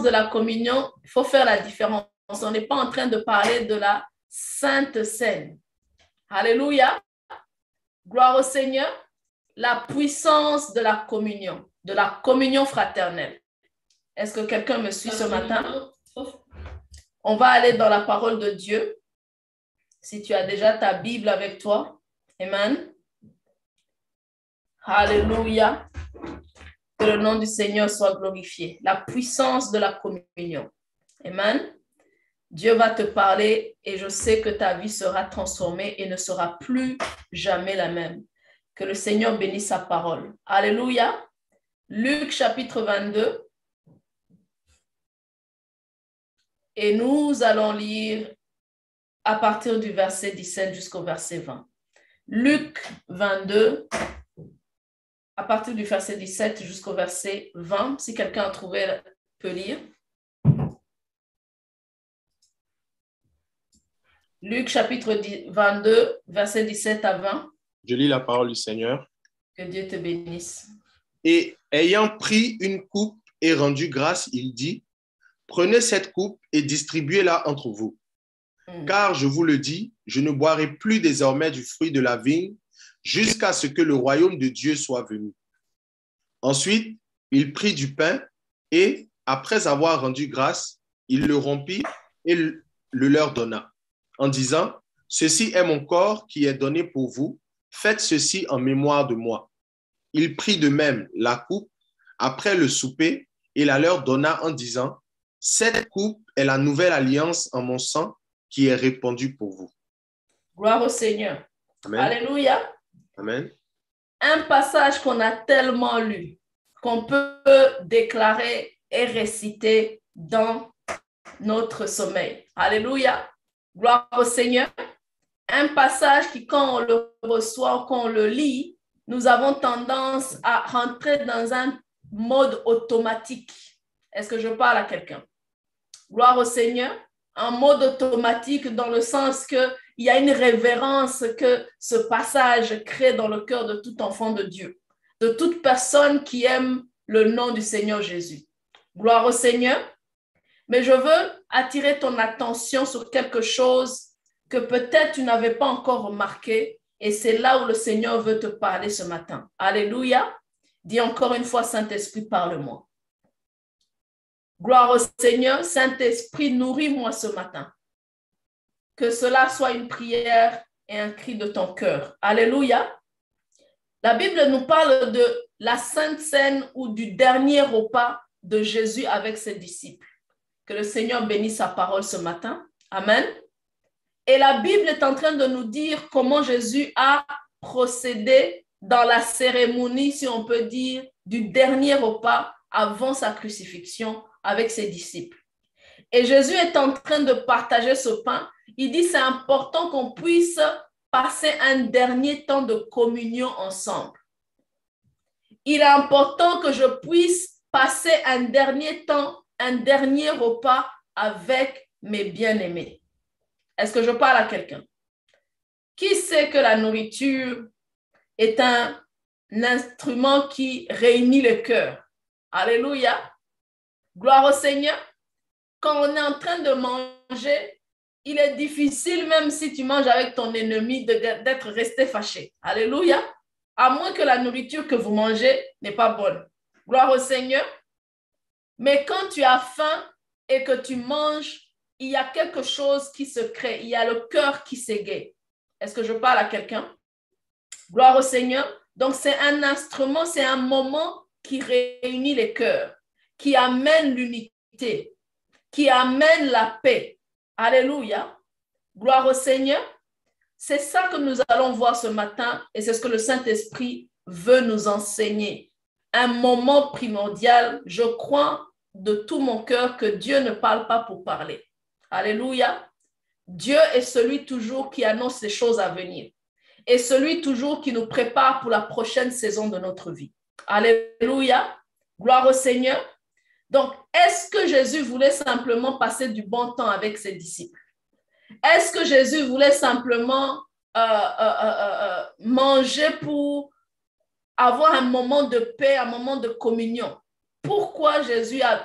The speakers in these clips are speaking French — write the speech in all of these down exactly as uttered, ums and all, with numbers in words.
de la communion, il faut faire la différence. On n'est pas en train de parler de la Sainte Seine. Alléluia. Gloire au Seigneur. La puissance de la communion, de la communion fraternelle. Est-ce que quelqu'un me suit ce matin? On va aller dans la parole de Dieu. Si tu as déjà ta Bible avec toi. Amen. Alléluia. Que le nom du Seigneur soit glorifié. La puissance de la communion. Amen. Dieu va te parler et je sais que ta vie sera transformée et ne sera plus jamais la même. Que le Seigneur bénisse sa parole. Alléluia. Luc chapitre vingt-deux. Et nous allons lire à partir du verset dix-sept jusqu'au verset vingt. Luc vingt-deux, à partir du verset dix-sept jusqu'au verset vingt. Si quelqu'un a trouvé, peut lire. Luc chapitre vingt-deux, verset dix-sept à vingt. Je lis la parole du Seigneur. Que Dieu te bénisse. Et ayant pris une coupe et rendu grâce, il dit, prenez cette coupe et distribuez-la entre vous. Mm. Car je vous le dis, je ne boirai plus désormais du fruit de la vigne jusqu'à ce que le royaume de Dieu soit venu. Ensuite, il prit du pain et, après avoir rendu grâce, il le rompit et le leur donna, en disant, ceci est mon corps qui est donné pour vous, faites ceci en mémoire de moi. Il prit de même la coupe après le souper et la leur donna en disant, cette coupe est la nouvelle alliance en mon sang qui est répandue pour vous. Gloire au Seigneur. Amen. Alléluia. Amen. Un passage qu'on a tellement lu, qu'on peut déclarer et réciter dans notre sommeil. Alléluia. Gloire au Seigneur. Un passage qui, quand on le reçoit, quand on le lit, nous avons tendance à rentrer dans un mode automatique. Est-ce que je parle à quelqu'un? Gloire au Seigneur. Un mode automatique dans le sens qu'il y a une révérence que ce passage crée dans le cœur de tout enfant de Dieu, de toute personne qui aime le nom du Seigneur Jésus. Gloire au Seigneur. Mais je veux attirer ton attention sur quelque chose que peut-être tu n'avais pas encore remarqué et c'est là où le Seigneur veut te parler ce matin. Alléluia. Dis encore une fois, Saint-Esprit, parle-moi. Gloire au Seigneur, Saint-Esprit, nourris-moi ce matin. Que cela soit une prière et un cri de ton cœur. Alléluia. La Bible nous parle de la Sainte Seine ou du dernier repas de Jésus avec ses disciples. Que le Seigneur bénisse sa parole ce matin. Amen. Et la Bible est en train de nous dire comment Jésus a procédé dans la cérémonie, si on peut dire, du dernier repas avant sa crucifixion avec ses disciples. Et Jésus est en train de partager ce pain. Il dit c'est important qu'on puisse passer un dernier temps de communion ensemble. Il est important que je puisse passer un dernier temps, un dernier repas avec mes bien-aimés. Est-ce que je parle à quelqu'un? Qui sait que la nourriture est un, un instrument qui réunit le cœur? Alléluia. Gloire au Seigneur. Quand on est en train de manger, il est difficile, même si tu manges avec ton ennemi, d'être resté fâché. Alléluia. À moins que la nourriture que vous mangez n'est pas bonne. Gloire au Seigneur. Mais quand tu as faim et que tu manges, il y a quelque chose qui se crée. Il y a le cœur qui s'égaye. Est-ce que je parle à quelqu'un? Gloire au Seigneur. Donc, c'est un instrument, c'est un moment qui réunit les cœurs, qui amène l'unité, qui amène la paix. Alléluia. Gloire au Seigneur. C'est ça que nous allons voir ce matin et c'est ce que le Saint-Esprit veut nous enseigner. Un moment primordial, je crois de tout mon cœur que Dieu ne parle pas pour parler. Alléluia. Dieu est celui toujours qui annonce les choses à venir et celui toujours qui nous prépare pour la prochaine saison de notre vie. Alléluia. Gloire au Seigneur. Donc, est-ce que Jésus voulait simplement passer du bon temps avec ses disciples? Est-ce que Jésus voulait simplement euh, euh, euh, euh, manger pour avoir un moment de paix, un moment de communion? Pourquoi Jésus a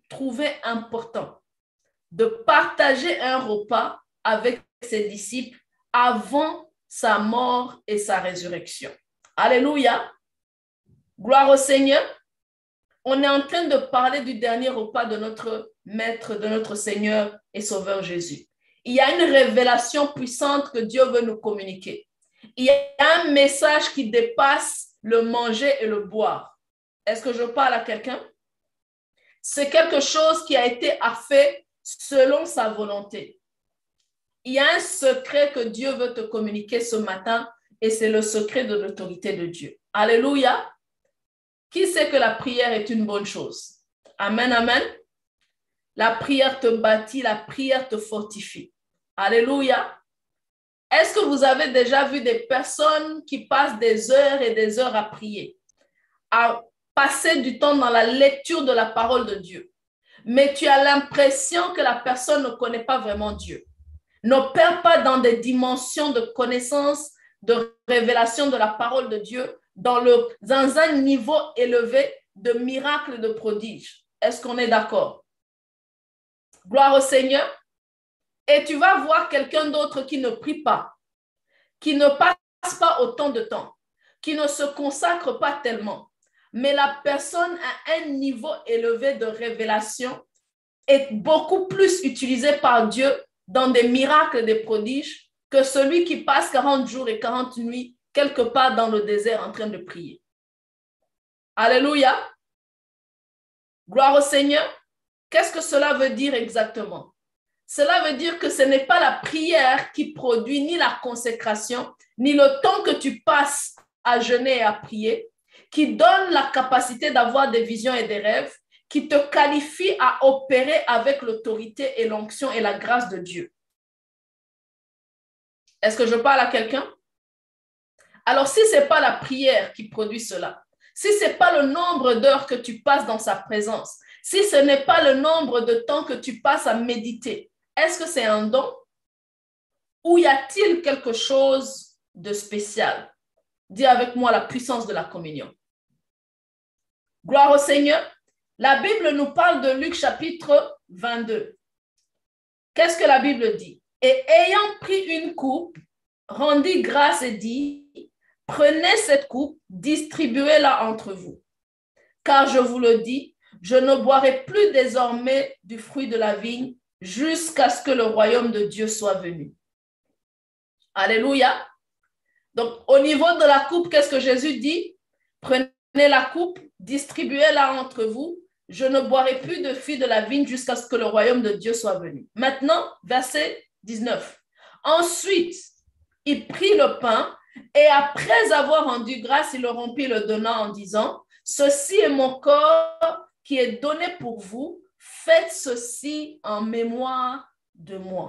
trouvé important de partager un repas avec ses disciples avant sa mort et sa résurrection. Alléluia. Gloire au Seigneur. On est en train de parler du dernier repas de notre Maître, de notre Seigneur et Sauveur Jésus. Il y a une révélation puissante que Dieu veut nous communiquer. Il y a un message qui dépasse le manger et le boire. Est-ce que je parle à quelqu'un? C'est quelque chose qui a été fait selon sa volonté. Il y a un secret que Dieu veut te communiquer ce matin et c'est le secret de l'autorité de Dieu. Alléluia. Qui sait que la prière est une bonne chose? Amen, amen. La prière te bâtit, la prière te fortifie. Alléluia. Est-ce que vous avez déjà vu des personnes qui passent des heures et des heures à prier, à passer du temps dans la lecture de la parole de Dieu, mais tu as l'impression que la personne ne connaît pas vraiment Dieu, n'opère pas dans des dimensions de connaissance, de révélation de la parole de Dieu, dans, le, dans un niveau élevé de miracles, de prodiges? Est-ce qu'on est d'accord? Gloire au Seigneur. Et tu vas voir quelqu'un d'autre qui ne prie pas, qui ne passe pas autant de temps, qui ne se consacre pas tellement. Mais la personne a un niveau élevé de révélation, est beaucoup plus utilisée par Dieu dans des miracles, des prodiges, que celui qui passe quarante jours et quarante nuits quelque part dans le désert en train de prier. Alléluia. Gloire au Seigneur. Qu'est-ce que cela veut dire exactement? Cela veut dire que ce n'est pas la prière qui produit ni la consécration, ni le temps que tu passes à jeûner et à prier, qui donne la capacité d'avoir des visions et des rêves, qui te qualifie à opérer avec l'autorité et l'onction et la grâce de Dieu. Est-ce que je parle à quelqu'un? Alors, si ce n'est pas la prière qui produit cela, si ce n'est pas le nombre d'heures que tu passes dans sa présence, si ce n'est pas le nombre de temps que tu passes à méditer, est-ce que c'est un don? Ou y a-t-il quelque chose de spécial? Dis avec moi la puissance de la communion. Gloire au Seigneur. La Bible nous parle de Luc chapitre vingt-deux. Qu'est-ce que la Bible dit? Et ayant pris une coupe, rendit grâce et dit, prenez cette coupe, distribuez-la entre vous. Car je vous le dis, je ne boirai plus désormais du fruit de la vigne jusqu'à ce que le royaume de Dieu soit venu. Alléluia. Donc, au niveau de la coupe, qu'est-ce que Jésus dit? Prenez la coupe, distribuez-la entre vous. Je ne boirai plus de fruit de la vigne jusqu'à ce que le royaume de Dieu soit venu. Maintenant, verset dix-neuf. Ensuite, il prit le pain et après avoir rendu grâce, il le rompit, le donnant en disant, ceci est mon corps qui est donné pour vous. Faites ceci en mémoire de moi.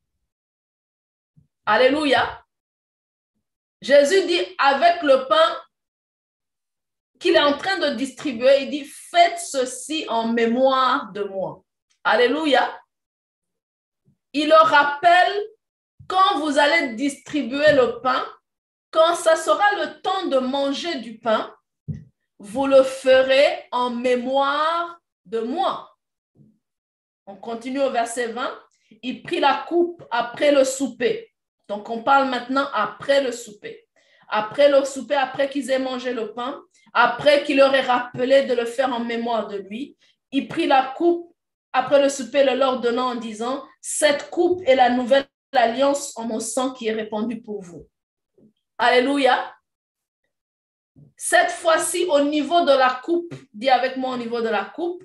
Alléluia. Jésus dit avec le pain qu'il est en train de distribuer, il dit faites ceci en mémoire de moi. Alléluia. Il leur rappelle quand vous allez distribuer le pain, quand ça sera le temps de manger du pain, vous le ferez en mémoire de moi. On continue au verset vingt. Il prit la coupe après le souper. Donc, on parle maintenant après le souper. Après le souper, après qu'ils aient mangé le pain, après qu'il leur ait rappelé de le faire en mémoire de lui, il prit la coupe après le souper, le leur donnant en disant, cette coupe est la nouvelle alliance en mon sang qui est répandue pour vous. Alléluia. Cette fois-ci, au niveau de la coupe, dis avec moi au niveau de la coupe,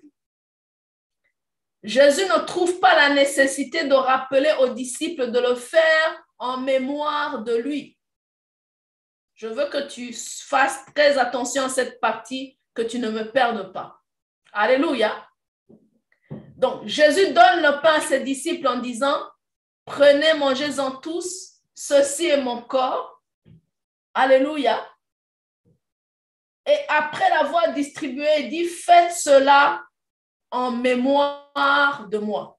Jésus ne trouve pas la nécessité de rappeler aux disciples de le faire en mémoire de lui. Je veux que tu fasses très attention à cette partie, que tu ne me perdes pas. Alléluia. Donc, Jésus donne le pain à ses disciples en disant, prenez, mangez-en tous, ceci est mon corps. Alléluia. Et après l'avoir distribué, il dit, faites cela en mémoire de moi.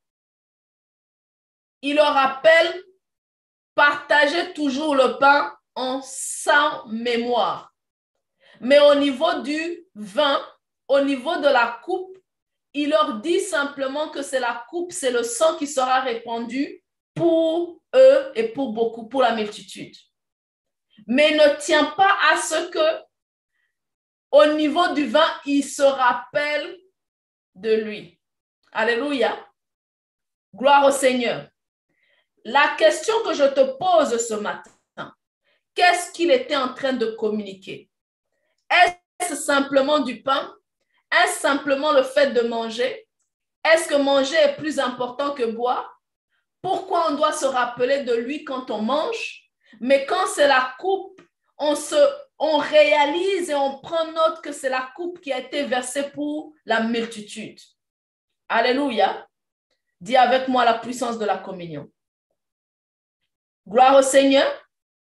Il leur rappelle, partagez toujours le pain en sans mémoire. Mais au niveau du vin, au niveau de la coupe, il leur dit simplement que c'est la coupe, c'est le sang qui sera répandu pour eux et pour beaucoup, pour la multitude. Mais il ne tient pas à ce que, au niveau du vin, il se rappelle de lui. Alléluia. Gloire au Seigneur. La question que je te pose ce matin, qu'est-ce qu'il était en train de communiquer? Est-ce simplement du pain? Est-ce simplement le fait de manger? Est-ce que manger est plus important que boire? Pourquoi on doit se rappeler de lui quand on mange? Mais quand c'est la coupe, on, se, on réalise et on prend note que c'est la coupe qui a été versée pour la multitude. Alléluia. Dis avec moi la puissance de la communion. Gloire au Seigneur.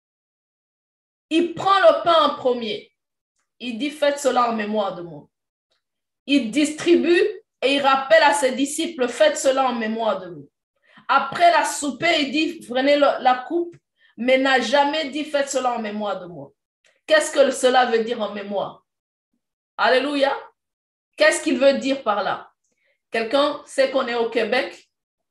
Il prend le pain en premier. Il dit, faites cela en mémoire de moi. Il distribue et il rappelle à ses disciples, faites cela en mémoire de moi. Après la souper, il dit, prenez le, la coupe, mais n'a jamais dit, faites cela en mémoire de moi. Qu'est-ce que cela veut dire en mémoire? Alléluia. Qu'est-ce qu'il veut dire par là? Quelqu'un sait qu'on est au Québec?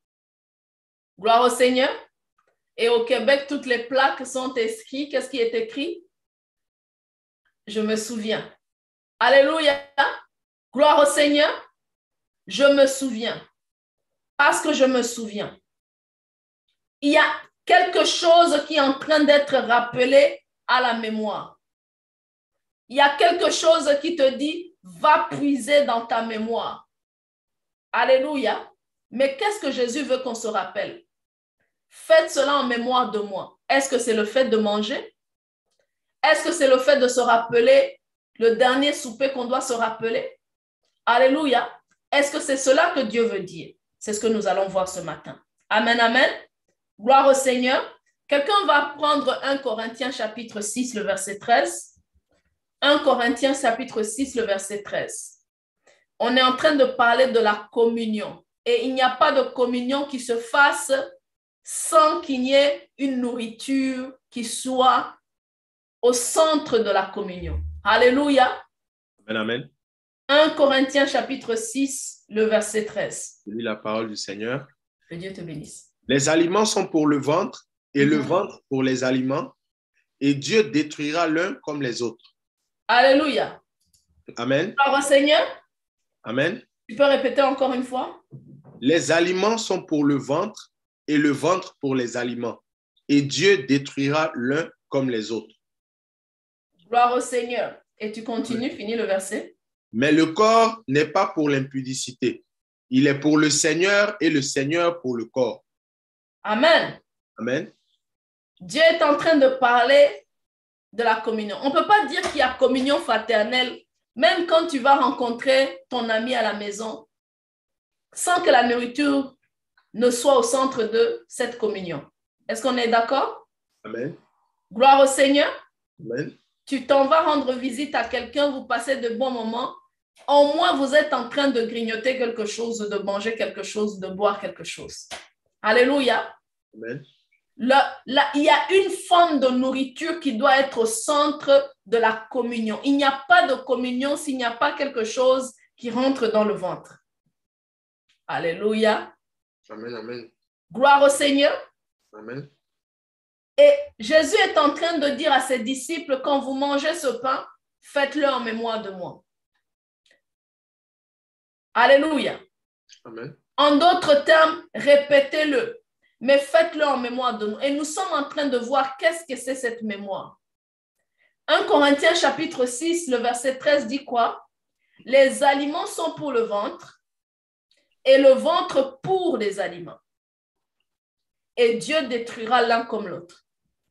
Gloire au Seigneur. Et au Québec, toutes les plaques sont écrites. Qu'est-ce qui est écrit? Je me souviens. Alléluia. Gloire au Seigneur. Je me souviens. Parce que je me souviens. Il y a quelque chose qui est en train d'être rappelé à la mémoire. Il y a quelque chose qui te dit, va puiser dans ta mémoire. Alléluia. Mais qu'est-ce que Jésus veut qu'on se rappelle? Faites cela en mémoire de moi. Est-ce que c'est le fait de manger? Est-ce que c'est le fait de se rappeler le dernier souper qu'on doit se rappeler? Alléluia. Est-ce que c'est cela que Dieu veut dire? C'est ce que nous allons voir ce matin. Amen, amen. Gloire au Seigneur. Quelqu'un va prendre un Corinthiens chapitre six, le verset treize. un Corinthiens chapitre six, le verset treize. On est en train de parler de la communion. Et il n'y a pas de communion qui se fasse sans qu'il y ait une nourriture qui soit au centre de la communion. Alléluia. Amen, amen. un Corinthiens chapitre six, le verset treize. Je lis la parole du Seigneur. Que Dieu te bénisse. Les aliments sont pour le ventre et mm-hmm. le ventre pour les aliments, et Dieu détruira l'un comme les autres. Alléluia. Amen. Gloire au Seigneur. Amen. Tu peux répéter encore une fois? Les aliments sont pour le ventre et le ventre pour les aliments, et Dieu détruira l'un comme les autres. Gloire au Seigneur. Et tu continues, finis le verset. Mais le corps n'est pas pour l'impudicité. Il est pour le Seigneur et le Seigneur pour le corps. Amen. Amen. Dieu est en train de parler de la communion. On ne peut pas dire qu'il y a communion fraternelle, même quand tu vas rencontrer ton ami à la maison, sans que la nourriture ne soit au centre de cette communion. Est-ce qu'on est d'accord? Amen. Gloire au Seigneur. Amen. Tu t'en vas rendre visite à quelqu'un, vous passez de bons moments. Au moins, vous êtes en train de grignoter quelque chose, de manger quelque chose, de boire quelque chose. Alléluia. Amen. Là, là, il y a une forme de nourriture qui doit être au centre de la communion. Il n'y a pas de communion s'il n'y a pas quelque chose qui rentre dans le ventre. Alléluia. Amen, amen. Gloire au Seigneur. Amen. Et Jésus est en train de dire à ses disciples, quand vous mangez ce pain, faites-le en mémoire de moi. Alléluia. Amen. En d'autres termes, répétez-le, mais faites-le en mémoire de nous. Et nous sommes en train de voir qu'est-ce que c'est cette mémoire. un Corinthiens chapitre six, le verset treize dit quoi? Les aliments sont pour le ventre et le ventre pour les aliments. Et Dieu détruira l'un comme l'autre.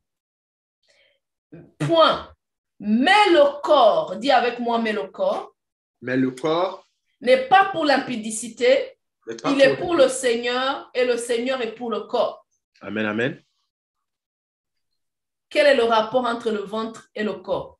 Point. Mais le corps, dis avec moi, mais le corps. Mais le corps n'est pas pour l'impudicité, il pour... est pour le Seigneur et le Seigneur est pour le corps. Amen, amen. Quel est le rapport entre le ventre et le corps?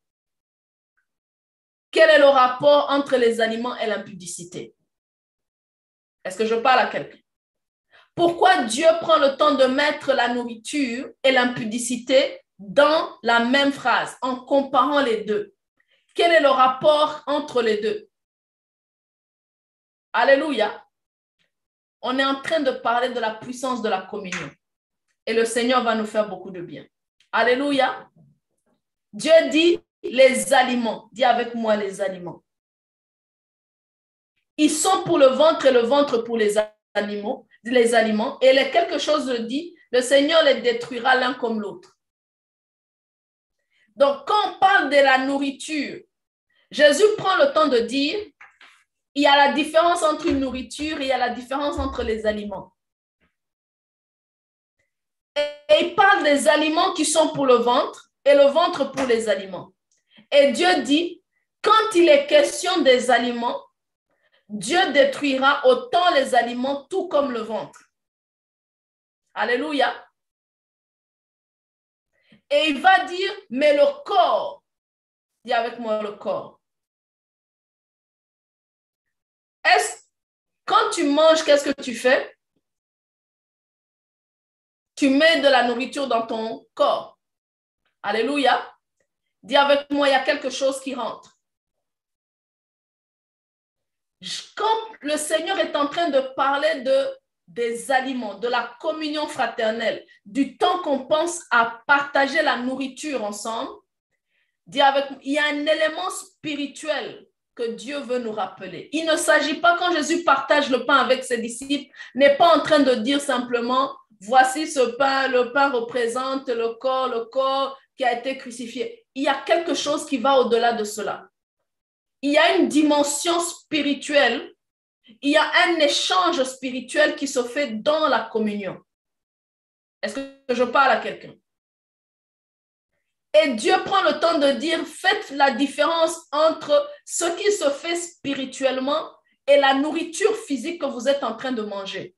Quel est le rapport entre les aliments et l'impudicité? Est-ce que je parle à quelqu'un? Pourquoi Dieu prend le temps de mettre la nourriture et l'impudicité dans la même phrase, en comparant les deux? Quel est le rapport entre les deux? Alléluia. On est en train de parler de la puissance de la communion. Et le Seigneur va nous faire beaucoup de bien. Alléluia. Dieu dit les aliments. Dis avec moi les aliments. Ils sont pour le ventre et le ventre pour les animaux, les aliments. Et les quelque chose le dit, le Seigneur les détruira l'un comme l'autre. Donc, quand on parle de la nourriture, Jésus prend le temps de dire, il y a la différence entre une nourriture et il y a la différence entre les aliments. Et il parle des aliments qui sont pour le ventre et le ventre pour les aliments. Et Dieu dit, quand il est question des aliments, Dieu détruira autant les aliments tout comme le ventre. Alléluia. Et il va dire, mais le corps, dis avec moi le corps. Est-ce, quand tu manges, qu'est-ce que tu fais? Tu mets de la nourriture dans ton corps. Alléluia. Dis avec moi, il y a quelque chose qui rentre. Quand le Seigneur est en train de parler de, des aliments, de la communion fraternelle, du temps qu'on pense à partager la nourriture ensemble, dis avec, il y a un élément spirituel que Dieu veut nous rappeler. Il ne s'agit pas, quand Jésus partage le pain avec ses disciples, n'est pas en train de dire simplement, voici ce pain, le pain représente le corps, le corps qui a été crucifié. Il y a quelque chose qui va au-delà de cela. Il y a une dimension spirituelle, il y a un échange spirituel qui se fait dans la communion. Est-ce que je parle à quelqu'un? Et Dieu prend le temps de dire, faites la différence entre ce qui se fait spirituellement et la nourriture physique que vous êtes en train de manger.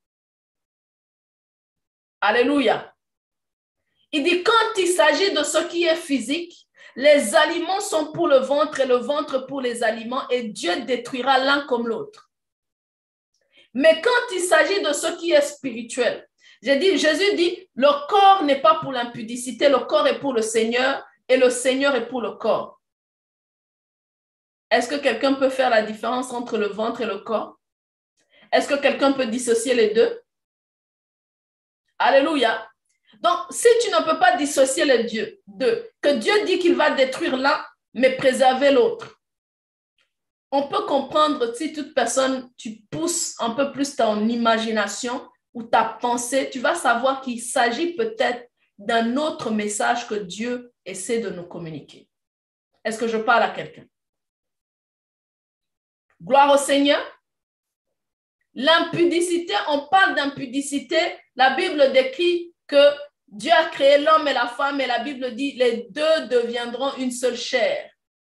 Alléluia. Il dit, quand il s'agit de ce qui est physique, les aliments sont pour le ventre et le ventre pour les aliments et Dieu détruira l'un comme l'autre. Mais quand il s'agit de ce qui est spirituel, j'ai dit, Jésus dit, le corps n'est pas pour l'impudicité, le corps est pour le Seigneur et le Seigneur est pour le corps. Est-ce que quelqu'un peut faire la différence entre le ventre et le corps? Est-ce que quelqu'un peut dissocier les deux? Alléluia. Donc, si tu ne peux pas dissocier les dieux, deux, que Dieu dit qu'il va détruire l'un, mais préserver l'autre, on peut comprendre si toute personne, tu pousses un peu plus ton imagination ou ta pensée, tu vas savoir qu'il s'agit peut-être d'un autre message que Dieu essaie de nous communiquer. Est-ce que je parle à quelqu'un? Gloire au Seigneur. L'impudicité, on parle d'impudicité, la Bible décrit que Dieu a créé l'homme et la femme et la Bible dit les deux deviendront une seule chair.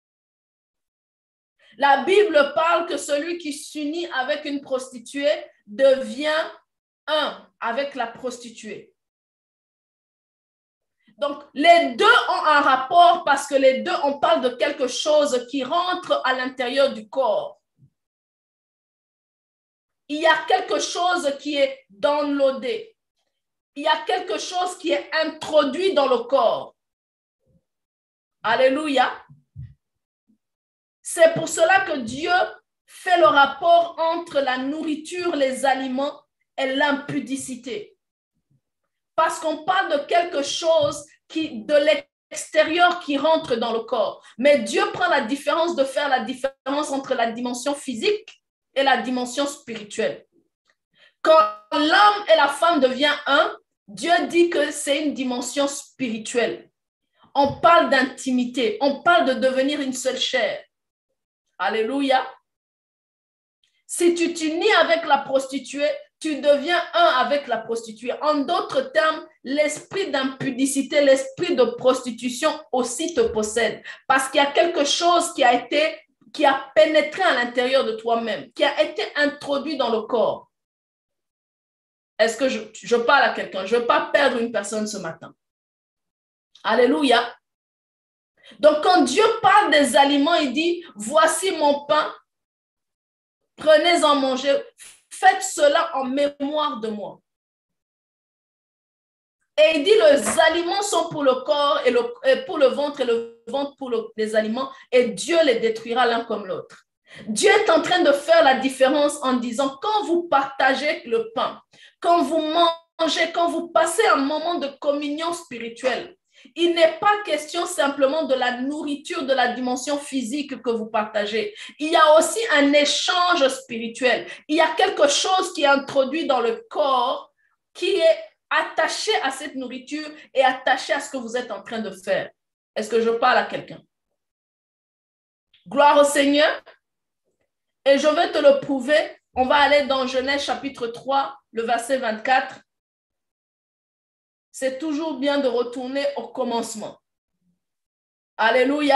La Bible parle que celui qui s'unit avec une prostituée devient un avec la prostituée. Donc, les deux ont un rapport parce que les deux, on parle de quelque chose qui rentre à l'intérieur du corps. Il y a quelque chose qui est downloadé. Il y a quelque chose qui est introduit dans le corps. Alléluia. C'est pour cela que Dieu fait le rapport entre la nourriture, les aliments et l'impudicité. Parce qu'on parle de quelque chose qui, de l'extérieur qui rentre dans le corps. Mais Dieu prend la différence de faire la différence entre la dimension physique et la dimension spirituelle. Quand l'homme et la femme deviennent un, Dieu dit que c'est une dimension spirituelle. On parle d'intimité, on parle de devenir une seule chair. Alléluia. Si tu t'unis avec la prostituée, tu deviens un avec la prostituée. En d'autres termes, l'esprit d'impudicité, l'esprit de prostitution aussi te possède. Parce qu'il y a quelque chose qui a été, qui a pénétré à l'intérieur de toi-même, qui a été introduit dans le corps. Est-ce que je, je parle à quelqu'un? Je ne veux pas perdre une personne ce matin. Alléluia. Donc, quand Dieu parle des aliments, il dit, voici mon pain, prenez-en manger, faites cela en mémoire de moi. Et il dit, les aliments sont pour le corps et, le, et pour le ventre et le ventre pour le, les aliments, et Dieu les détruira l'un comme l'autre. Dieu est en train de faire la différence en disant, quand vous partagez le pain, quand vous mangez, quand vous passez un moment de communion spirituelle, il n'est pas question simplement de la nourriture, de la dimension physique que vous partagez. Il y a aussi un échange spirituel. Il y a quelque chose qui est introduit dans le corps qui est attaché à cette nourriture et attaché à ce que vous êtes en train de faire. Est-ce que je parle à quelqu'un? Gloire au Seigneur. Et je vais te le prouver. On va aller dans Genèse chapitre trois, le verset vingt-quatre. C'est toujours bien de retourner au commencement. Alléluia.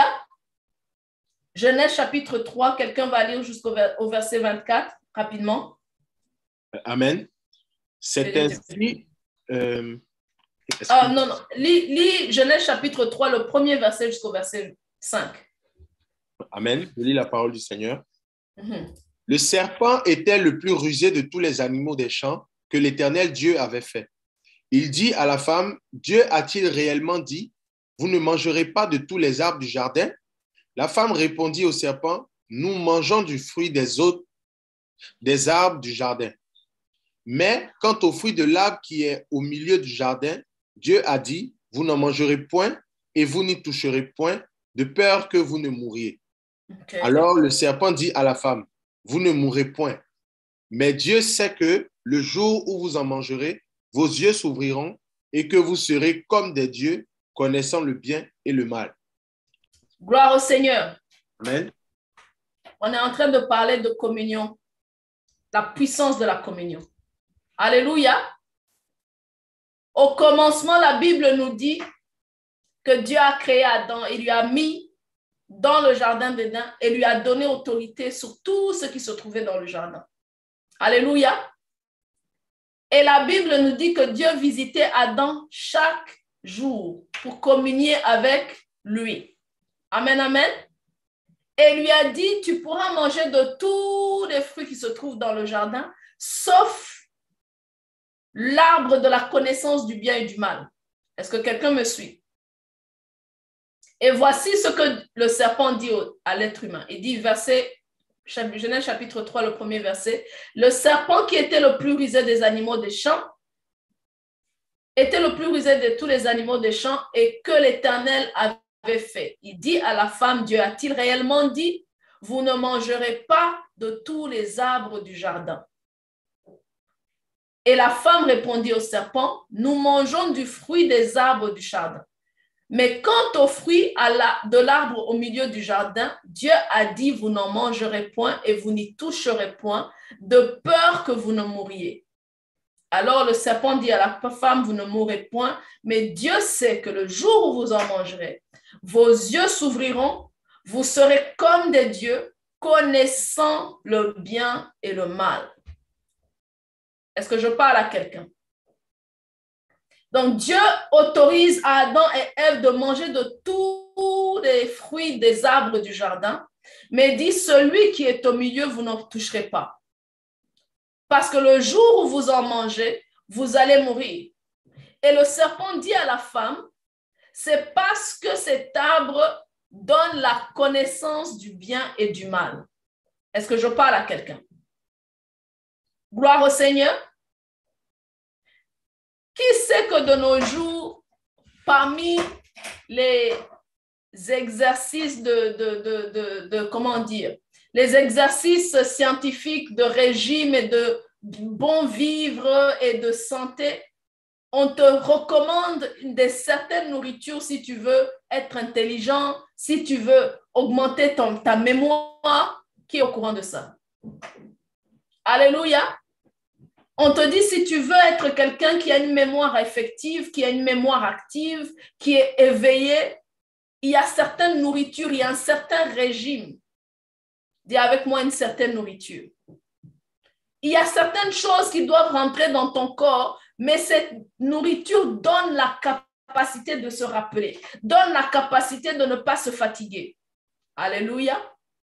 Genèse chapitre trois, quelqu'un va lire jusqu'au au verset vingt-quatre, rapidement. Amen. C'est ainsi... Euh, ah, non, non. Lis, lis Genèse chapitre trois, le premier verset jusqu'au verset cinq. Amen. Je lis la parole du Seigneur. Mm-hmm. Le serpent était le plus rusé de tous les animaux des champs que l'Éternel Dieu avait fait. Il dit à la femme, Dieu a-t-il réellement dit, vous ne mangerez pas de tous les arbres du jardin? La femme répondit au serpent, nous mangeons du fruit des autres, des arbres du jardin. Mais quant au fruit de l'arbre qui est au milieu du jardin, Dieu a dit, vous n'en mangerez point et vous n'y toucherez point, de peur que vous ne mouriez. Okay. Alors le serpent dit à la femme, vous ne mourrez point. Mais Dieu sait que le jour où vous en mangerez, vos yeux s'ouvriront et que vous serez comme des dieux, connaissant le bien et le mal. Gloire au Seigneur. Amen. On est en train de parler de communion, la puissance de la communion. Alléluia. Au commencement, la Bible nous dit que Dieu a créé Adam et lui a mis dans le jardin d'Éden et lui a donné autorité sur tout ce qui se trouvait dans le jardin. Alléluia. Et la Bible nous dit que Dieu visitait Adam chaque jour pour communier avec lui. Amen, amen. Et lui a dit, tu pourras manger de tous les fruits qui se trouvent dans le jardin, sauf l'arbre de la connaissance du bien et du mal. Est-ce que quelqu'un me suit? Et voici ce que le serpent dit à l'être humain. Il dit, verset Genèse chapitre trois, le premier verset, le serpent qui était le plus rusé des animaux des champs, était le plus rusé de tous les animaux des champs et que l'Éternel avait fait. Il dit à la femme, Dieu a-t-il réellement dit, vous ne mangerez pas de tous les arbres du jardin. Et la femme répondit au serpent, nous mangeons du fruit des arbres du jardin. Mais quant au fruit à la, de l'arbre au milieu du jardin, Dieu a dit, vous n'en mangerez point et vous n'y toucherez point, de peur que vous ne mouriez. Alors le serpent dit à la femme, vous ne mourrez point, mais Dieu sait que le jour où vous en mangerez, vos yeux s'ouvriront, vous serez comme des dieux, connaissant le bien et le mal. Est-ce que je parle à quelqu'un? Donc, Dieu autorise à Adam et Ève de manger de tous les fruits des arbres du jardin, mais dit, celui qui est au milieu, vous n'en toucherez pas. Parce que le jour où vous en mangez, vous allez mourir. Et le serpent dit à la femme, c'est parce que cet arbre donne la connaissance du bien et du mal. Est-ce que je parle à quelqu'un? Gloire au Seigneur. Qui sait que de nos jours, parmi les exercices de, de, de, de, de, comment dire, les exercices scientifiques de régime et de bon vivre et de santé, on te recommande des certaines nourritures si tu veux être intelligent, si tu veux augmenter ton, ta mémoire. Qui est au courant de ça? Alléluia. On te dit, si tu veux être quelqu'un qui a une mémoire effective, qui a une mémoire active, qui est éveillé, il y a certaines nourritures, il y a un certain régime. Dis avec moi une certaine nourriture. Il y a certaines choses qui doivent rentrer dans ton corps, mais cette nourriture donne la capacité de se rappeler, donne la capacité de ne pas se fatiguer. Alléluia.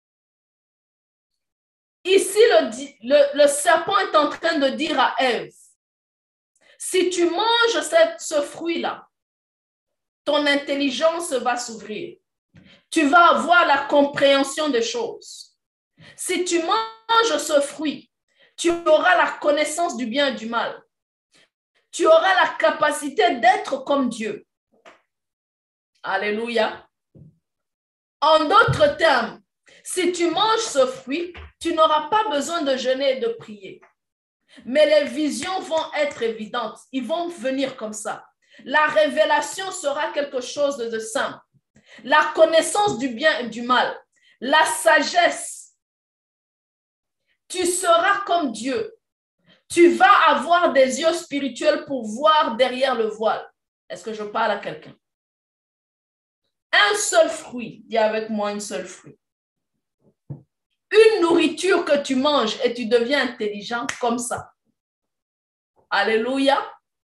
Ici, le, le, le serpent est en train de dire à Ève, si tu manges cette, ce fruit-là, ton intelligence va s'ouvrir. Tu vas avoir la compréhension des choses. Si tu manges ce fruit, tu auras la connaissance du bien et du mal. Tu auras la capacité d'être comme Dieu. Alléluia. En d'autres termes, si tu manges ce fruit, tu n'auras pas besoin de jeûner et de prier. Mais les visions vont être évidentes. Ils vont venir comme ça. La révélation sera quelque chose de simple. La connaissance du bien et du mal. La sagesse. Tu seras comme Dieu. Tu vas avoir des yeux spirituels pour voir derrière le voile. Est-ce que je parle à quelqu'un? Un seul fruit. Dis avec moi un seul fruit. Une nourriture que tu manges et tu deviens intelligent comme ça. Alléluia.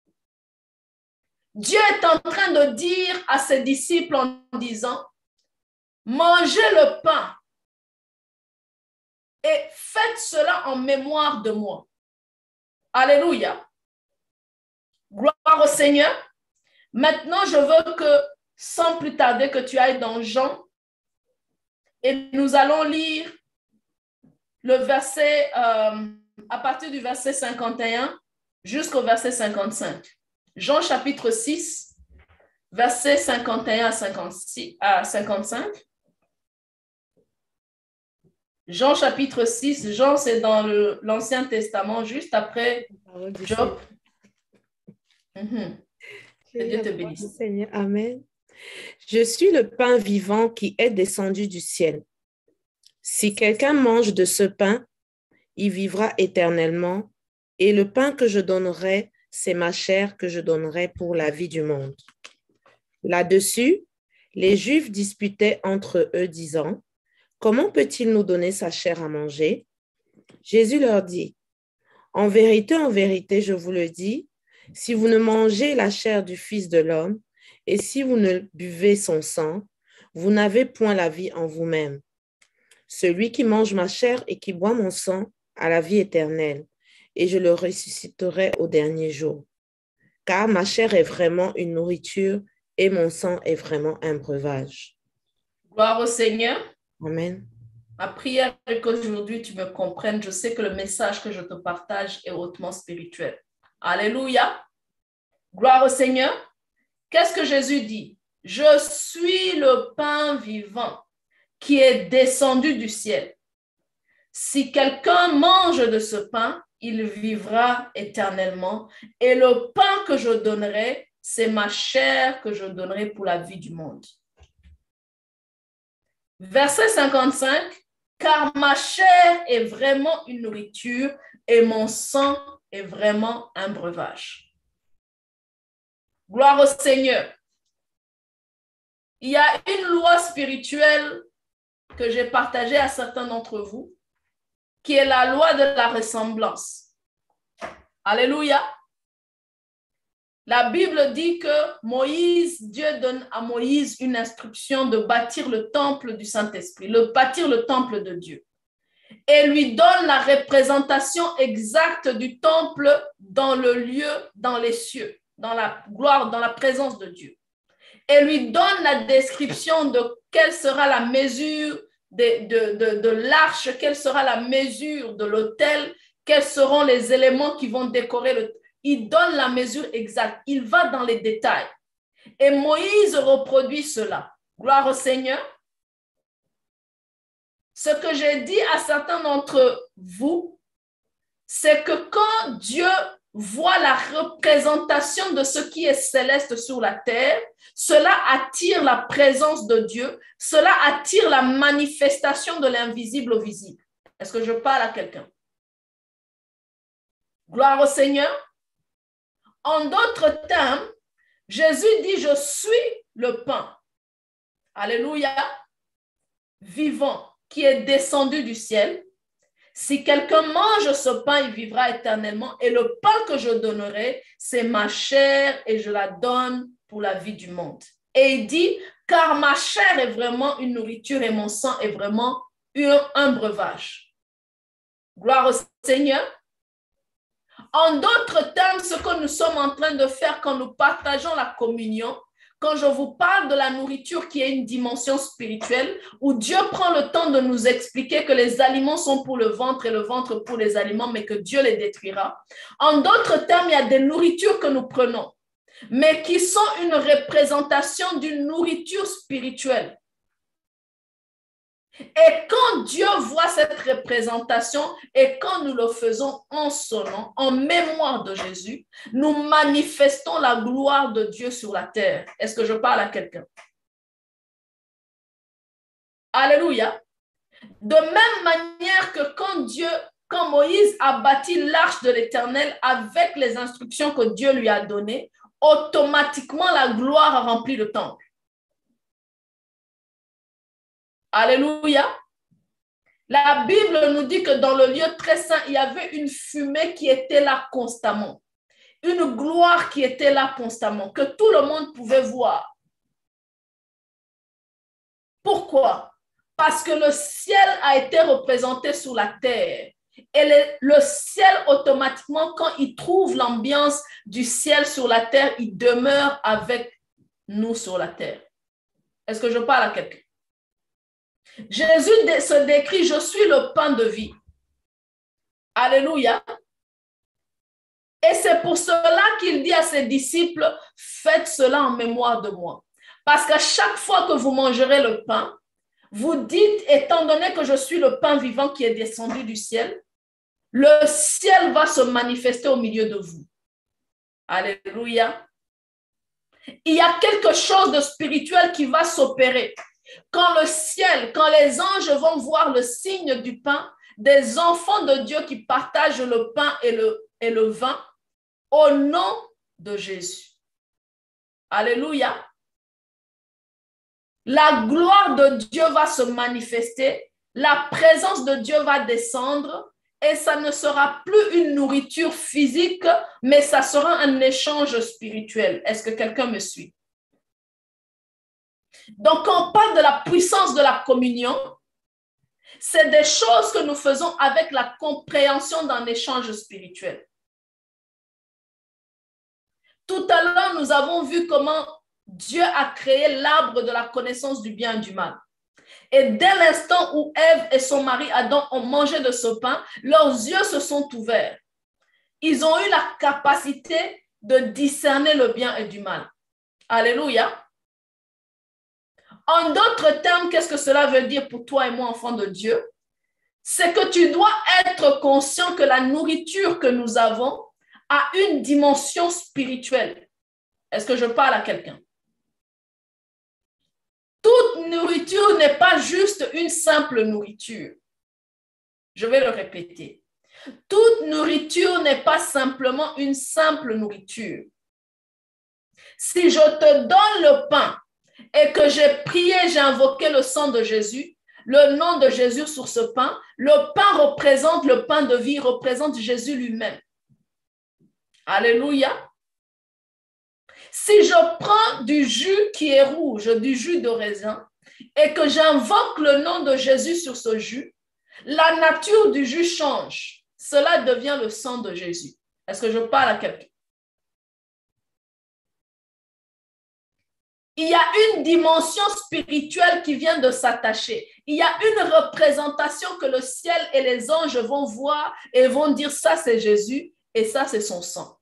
Dieu est en train de dire à ses disciples en disant, mangez le pain et faites cela en mémoire de moi. Alléluia. Gloire au Seigneur. Maintenant, je veux que, sans plus tarder, que tu ailles dans Jean et nous allons lire le verset, euh, à partir du verset cinquante et un jusqu'au verset cinquante-cinq. Jean chapitre six, verset cinquante et un à, cinquante-six, à cinquante-cinq. Jean chapitre six, Jean c'est dans le, l'Ancien Testament, juste après Job. Mm-hmm. Que Dieu te bénisse. Seigneur, amen. Je suis le pain vivant qui est descendu du ciel. Si quelqu'un mange de ce pain, il vivra éternellement, et le pain que je donnerai, c'est ma chair que je donnerai pour la vie du monde. Là-dessus, les Juifs disputaient entre eux, disant, « Comment peut-il nous donner sa chair à manger ?» Jésus leur dit, « En vérité, en vérité, je vous le dis, si vous ne mangez la chair du Fils de l'homme, et si vous ne buvez son sang, vous n'avez point la vie en vous-même. Celui qui mange ma chair et qui boit mon sang a la vie éternelle, et je le ressusciterai au dernier jour. Car ma chair est vraiment une nourriture et mon sang est vraiment un breuvage. » Gloire au Seigneur. Amen. Ma prière est qu'aujourd'hui tu me comprennes. Je sais que le message que je te partage est hautement spirituel. Alléluia. Gloire au Seigneur. Qu'est-ce que Jésus dit? Je suis le pain vivant qui est descendu du ciel. Si quelqu'un mange de ce pain, il vivra éternellement. Et le pain que je donnerai, c'est ma chair que je donnerai pour la vie du monde. Verset cinquante-cinq. Car ma chair est vraiment une nourriture et mon sang est vraiment un breuvage. Gloire au Seigneur. Il y a une loi spirituelle que j'ai partagée à certains d'entre vous, qui est la loi de la ressemblance. Alléluia. La Bible dit que Moïse, Dieu donne à Moïse une instruction de bâtir le temple du Saint-Esprit, de bâtir le temple de Dieu. Et lui donne la représentation exacte du temple dans le lieu, dans les cieux, dans la gloire, dans la présence de Dieu. Et lui donne la description de quelle sera la mesure de, de, de, de l'arche, quelle sera la mesure de l'autel, quels seront les éléments qui vont décorer le. Il donne la mesure exacte, il va dans les détails. Et Moïse reproduit cela. Gloire au Seigneur. Ce que j'ai dit à certains d'entre vous, c'est que quand Dieu voit la représentation de ce qui est céleste sur la terre, cela attire la présence de Dieu, cela attire la manifestation de l'invisible au visible. Est-ce que je parle à quelqu'un? Gloire au Seigneur. En d'autres termes, Jésus dit, je suis le pain. Alléluia. Vivant, qui est descendu du ciel. Si quelqu'un mange ce pain, il vivra éternellement. Et le pain que je donnerai, c'est ma chair et je la donne pour la vie du monde. Et il dit, car ma chair est vraiment une nourriture et mon sang est vraiment un, un breuvage. Gloire au Seigneur. En d'autres termes, ce que nous sommes en train de faire quand nous partageons la communion, quand je vous parle de la nourriture qui est une dimension spirituelle, où Dieu prend le temps de nous expliquer que les aliments sont pour le ventre et le ventre pour les aliments, mais que Dieu les détruira. En d'autres termes, il y a des nourritures que nous prenons, mais qui sont une représentation d'une nourriture spirituelle. Et quand Dieu voit cette représentation et quand nous le faisons en son nom, en mémoire de Jésus, nous manifestons la gloire de Dieu sur la terre. Est-ce que je parle à quelqu'un? Alléluia. De même manière que quand Dieu, quand Moïse a bâti l'arche de l'Éternel avec les instructions que Dieu lui a données, automatiquement la gloire a rempli le temple. Alléluia. La Bible nous dit que dans le lieu très saint, il y avait une fumée qui était là constamment. Une gloire qui était là constamment, que tout le monde pouvait voir. Pourquoi? Parce que le ciel a été représenté sur la terre. Et le, le ciel, automatiquement, quand il trouve l'ambiance du ciel sur la terre, il demeure avec nous sur la terre. Est-ce que je parle à quelqu'un? Jésus se décrit, je suis le pain de vie. Alléluia. Et c'est pour cela qu'il dit à ses disciples, faites cela en mémoire de moi. Parce qu'à chaque fois que vous mangerez le pain, vous dites, étant donné que je suis le pain vivant qui est descendu du ciel, le ciel va se manifester au milieu de vous. Alléluia. Il y a quelque chose de spirituel qui va s'opérer. Quand le ciel, quand les anges vont voir le signe du pain, des enfants de Dieu qui partagent le pain et le, et le vin au nom de Jésus. Alléluia. La gloire de Dieu va se manifester, la présence de Dieu va descendre et ça ne sera plus une nourriture physique, mais ça sera un échange spirituel. Est-ce que quelqu'un me suit? Donc, quand on parle de la puissance de la communion, c'est des choses que nous faisons avec la compréhension d'un échange spirituel. Tout à l'heure, nous avons vu comment Dieu a créé l'arbre de la connaissance du bien et du mal. Et dès l'instant où Ève et son mari Adam ont mangé de ce pain, leurs yeux se sont ouverts. Ils ont eu la capacité de discerner le bien et du mal. Alléluia. En d'autres termes, qu'est-ce que cela veut dire pour toi et moi, enfant de Dieu? C'est que tu dois être conscient que la nourriture que nous avons a une dimension spirituelle. Est-ce que je parle à quelqu'un? Toute nourriture n'est pas juste une simple nourriture. Je vais le répéter. Toute nourriture n'est pas simplement une simple nourriture. Si je te donne le pain et que j'ai prié, j'ai invoqué le sang de Jésus, le nom de Jésus sur ce pain, le pain représente le pain de vie, représente Jésus lui-même. Alléluia. Si je prends du jus qui est rouge, du jus de raisin, et que j'invoque le nom de Jésus sur ce jus, la nature du jus change. Cela devient le sang de Jésus. Est-ce que je parle à quelqu'un? Il y a une dimension spirituelle qui vient de s'attacher. Il y a une représentation que le ciel et les anges vont voir et vont dire ça c'est Jésus et ça c'est son sang.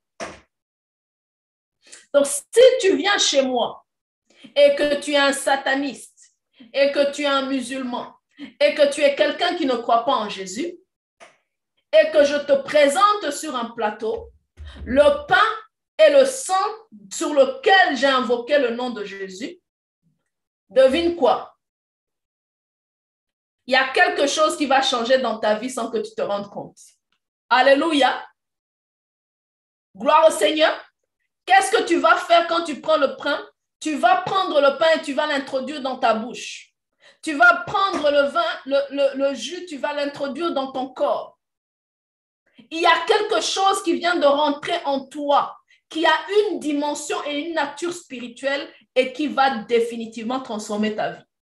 Donc si tu viens chez moi et que tu es un sataniste et que tu es un musulman et que tu es quelqu'un qui ne croit pas en Jésus et que je te présente sur un plateau le pain et le sang sur lequel j'ai invoqué le nom de Jésus, devine quoi? Il y a quelque chose qui va changer dans ta vie sans que tu te rendes compte. Alléluia. Gloire au Seigneur. Qu'est-ce que tu vas faire quand tu prends le pain? Tu vas prendre le pain et tu vas l'introduire dans ta bouche. Tu vas prendre le vin, le, le, le jus, tu vas l'introduire dans ton corps. Il y a quelque chose qui vient de rentrer en toi, qui a une dimension et une nature spirituelle et qui va définitivement transformer ta vie.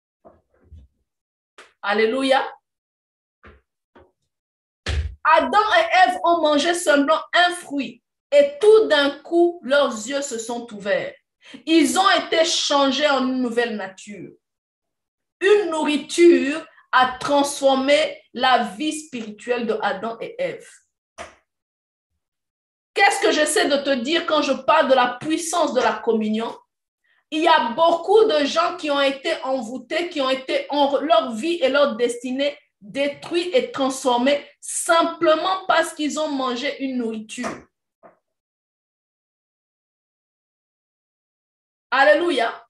Alléluia. Adam et Ève ont mangé seulement un fruit et tout d'un coup, leurs yeux se sont ouverts. Ils ont été changés en une nouvelle nature. Une nourriture a transformé la vie spirituelle de Adam et Ève. Qu'est-ce que j'essaie de te dire quand je parle de la puissance de la communion? Il y a beaucoup de gens qui ont été envoûtés, qui ont été en leur vie et leur destinée détruits et transformés simplement parce qu'ils ont mangé une nourriture. Alléluia.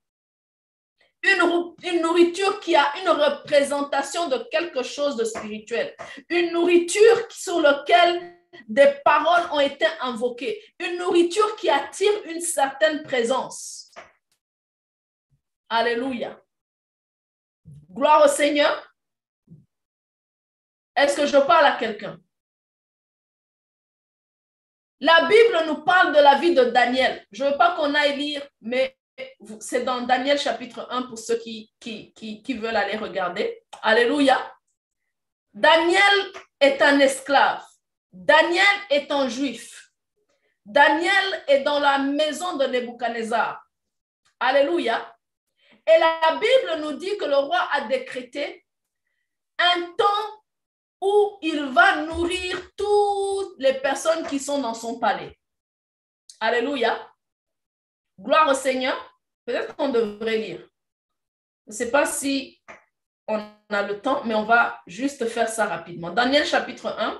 Une, une nourriture qui a une représentation de quelque chose de spirituel. Une nourriture sur laquelle des paroles ont été invoquées. Une nourriture qui attire une certaine présence. Alléluia. Gloire au Seigneur. Est-ce que je parle à quelqu'un? La Bible nous parle de la vie de Daniel. Je ne veux pas qu'on aille lire, mais c'est dans Daniel chapitre un pour ceux qui, qui, qui, qui veulent aller regarder. Alléluia. Daniel est un esclave. Daniel est un juif. Daniel est dans la maison de Nebuchadnezzar. Alléluia. Et la Bible nous dit que le roi a décrété un temps où il va nourrir toutes les personnes qui sont dans son palais. Alléluia. Gloire au Seigneur. Peut-être qu'on devrait lire. Je ne sais pas si on a le temps, mais on va juste faire ça rapidement. Daniel chapitre un.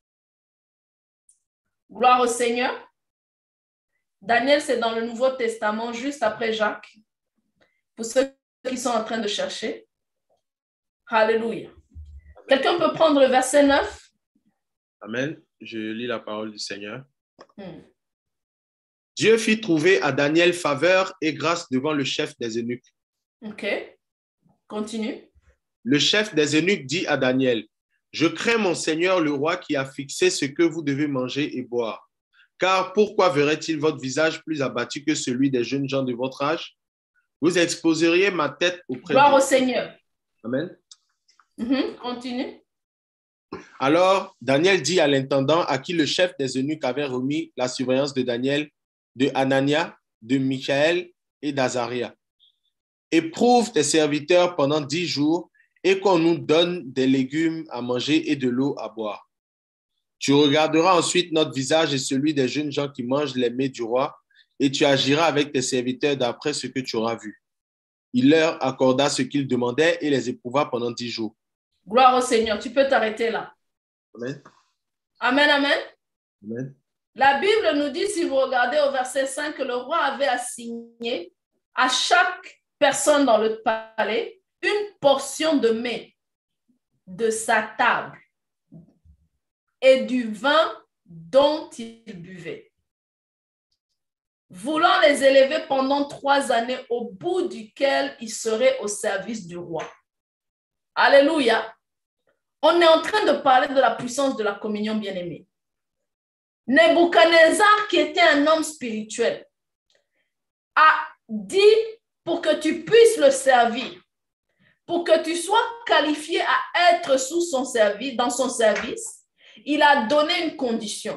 Gloire au Seigneur. Daniel, c'est dans le Nouveau Testament, juste après Jacques. Pour ceux qui sont en train de chercher. Alléluia. Quelqu'un peut prendre le verset neuf? Amen. Je lis la parole du Seigneur. Hmm. Dieu fit trouver à Daniel faveur et grâce devant le chef des eunuques. OK. Continue. Le chef des eunuques dit à Daniel, « Je crains mon Seigneur le roi qui a fixé ce que vous devez manger et boire. Car pourquoi verrait-il votre visage plus abattu que celui des jeunes gens de votre âge? Vous exposeriez ma tête auprès de Gloire au Seigneur. Amen. Mm-hmm. Continue. Alors, Daniel dit à l'intendant à qui le chef des eunuques avait remis la surveillance de Daniel, de Anania, de Michaël et d'Azaria. Éprouve tes serviteurs pendant dix jours et qu'on nous donne des légumes à manger et de l'eau à boire. Tu regarderas ensuite notre visage et celui des jeunes gens qui mangent les mets du roi et tu agiras avec tes serviteurs d'après ce que tu auras vu. Il leur accorda ce qu'ils demandaient et les éprouva pendant dix jours. Gloire au Seigneur. Tu peux t'arrêter là. Amen. Amen, amen. Amen. La Bible nous dit, si vous regardez au verset cinq, que le roi avait assigné à chaque personne dans le palais une portion de mets de sa table et du vin dont il buvait, voulant les élever pendant trois années, au bout duquel ils seraient au service du roi. Alléluia. On est en train de parler de la puissance de la communion bien-aimée. Nebuchadnezzar, qui était un homme spirituel, a dit pour que tu puisses le servir, pour que tu sois qualifié à être sous son service, dans son service, il a donné une condition.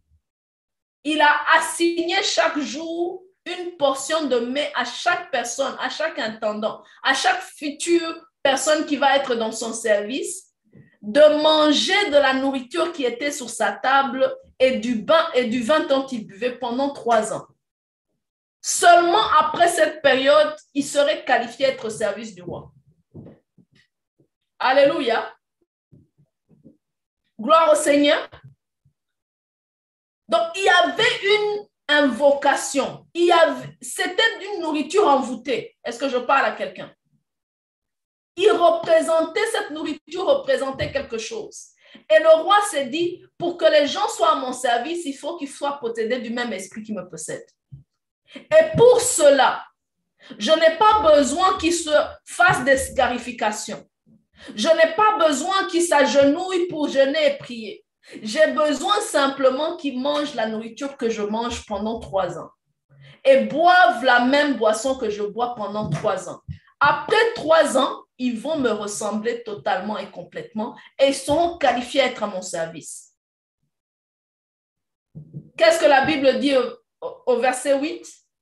Il a assigné chaque jour une portion de mets à chaque personne, à chaque intendant, à chaque future personne qui va être dans son service, de manger de la nourriture qui était sur sa table et du vin, et du vin dont il buvait pendant trois ans. Seulement après cette période, il serait qualifié à être au service du roi. Alléluia. Gloire au Seigneur. Donc, il y avait une invocation. Il y avait, c'était une nourriture envoûtée. Est-ce que je parle à quelqu'un? Il représentait, cette nourriture représentait quelque chose. Et le roi s'est dit, pour que les gens soient à mon service, il faut qu'ils soient possédés du même esprit qui me possède. Et pour cela, je n'ai pas besoin qu'ils se fassent des scarifications. Je n'ai pas besoin qu'ils s'agenouillent pour jeûner et prier. J'ai besoin simplement qu'ils mangent la nourriture que je mange pendant trois ans et boivent la même boisson que je bois pendant trois ans. Après trois ans, ils vont me ressembler totalement et complètement et ils seront qualifiés à être à mon service. Qu'est-ce que la Bible dit au, au verset huit?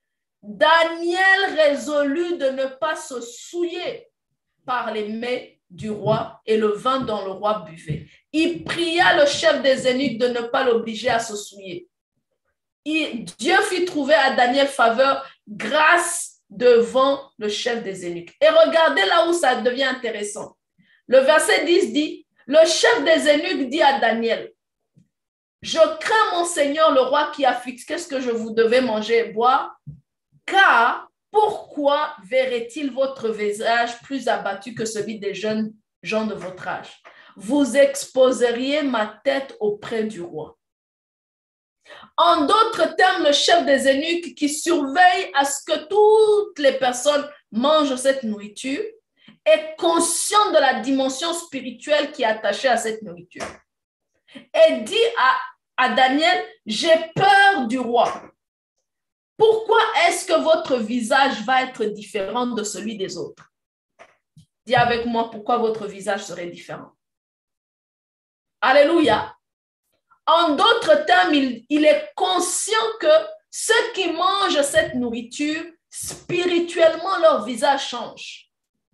Daniel résolut de ne pas se souiller par les mets du roi et le vin dont le roi buvait. Il pria le chef des eunuques de ne pas l'obliger à se souiller. Il, Dieu fit trouver à Daniel faveur grâce devant le chef des eunuques. Et regardez là où ça devient intéressant. Le verset dix dit, le chef des eunuques dit à Daniel, je crains mon Seigneur le roi qui a fixé ce que je vous devais manger et boire, car pourquoi verrait-il votre visage plus abattu que celui des jeunes gens de votre âge? Vous exposeriez ma tête auprès du roi. En d'autres termes, le chef des eunuques qui surveille à ce que toutes les personnes mangent cette nourriture est conscient de la dimension spirituelle qui est attachée à cette nourriture. Et dit à, à Daniel, j'ai peur du roi. Pourquoi est-ce que votre visage va être différent de celui des autres? Dis avec moi pourquoi votre visage serait différent. Alléluia. En d'autres termes, il, il est conscient que ceux qui mangent cette nourriture, spirituellement, leur visage change.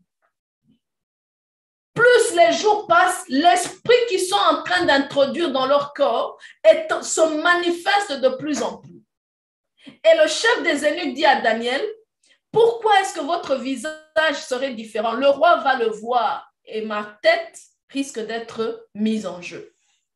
Plus les jours passent, l'esprit qu'ils sont en train d'introduire dans leur corps est, se manifeste de plus en plus. Et le chef des eunuques dit à Daniel, pourquoi est-ce que votre visage serait différent? Le roi va le voir et ma tête risque d'être mise en jeu.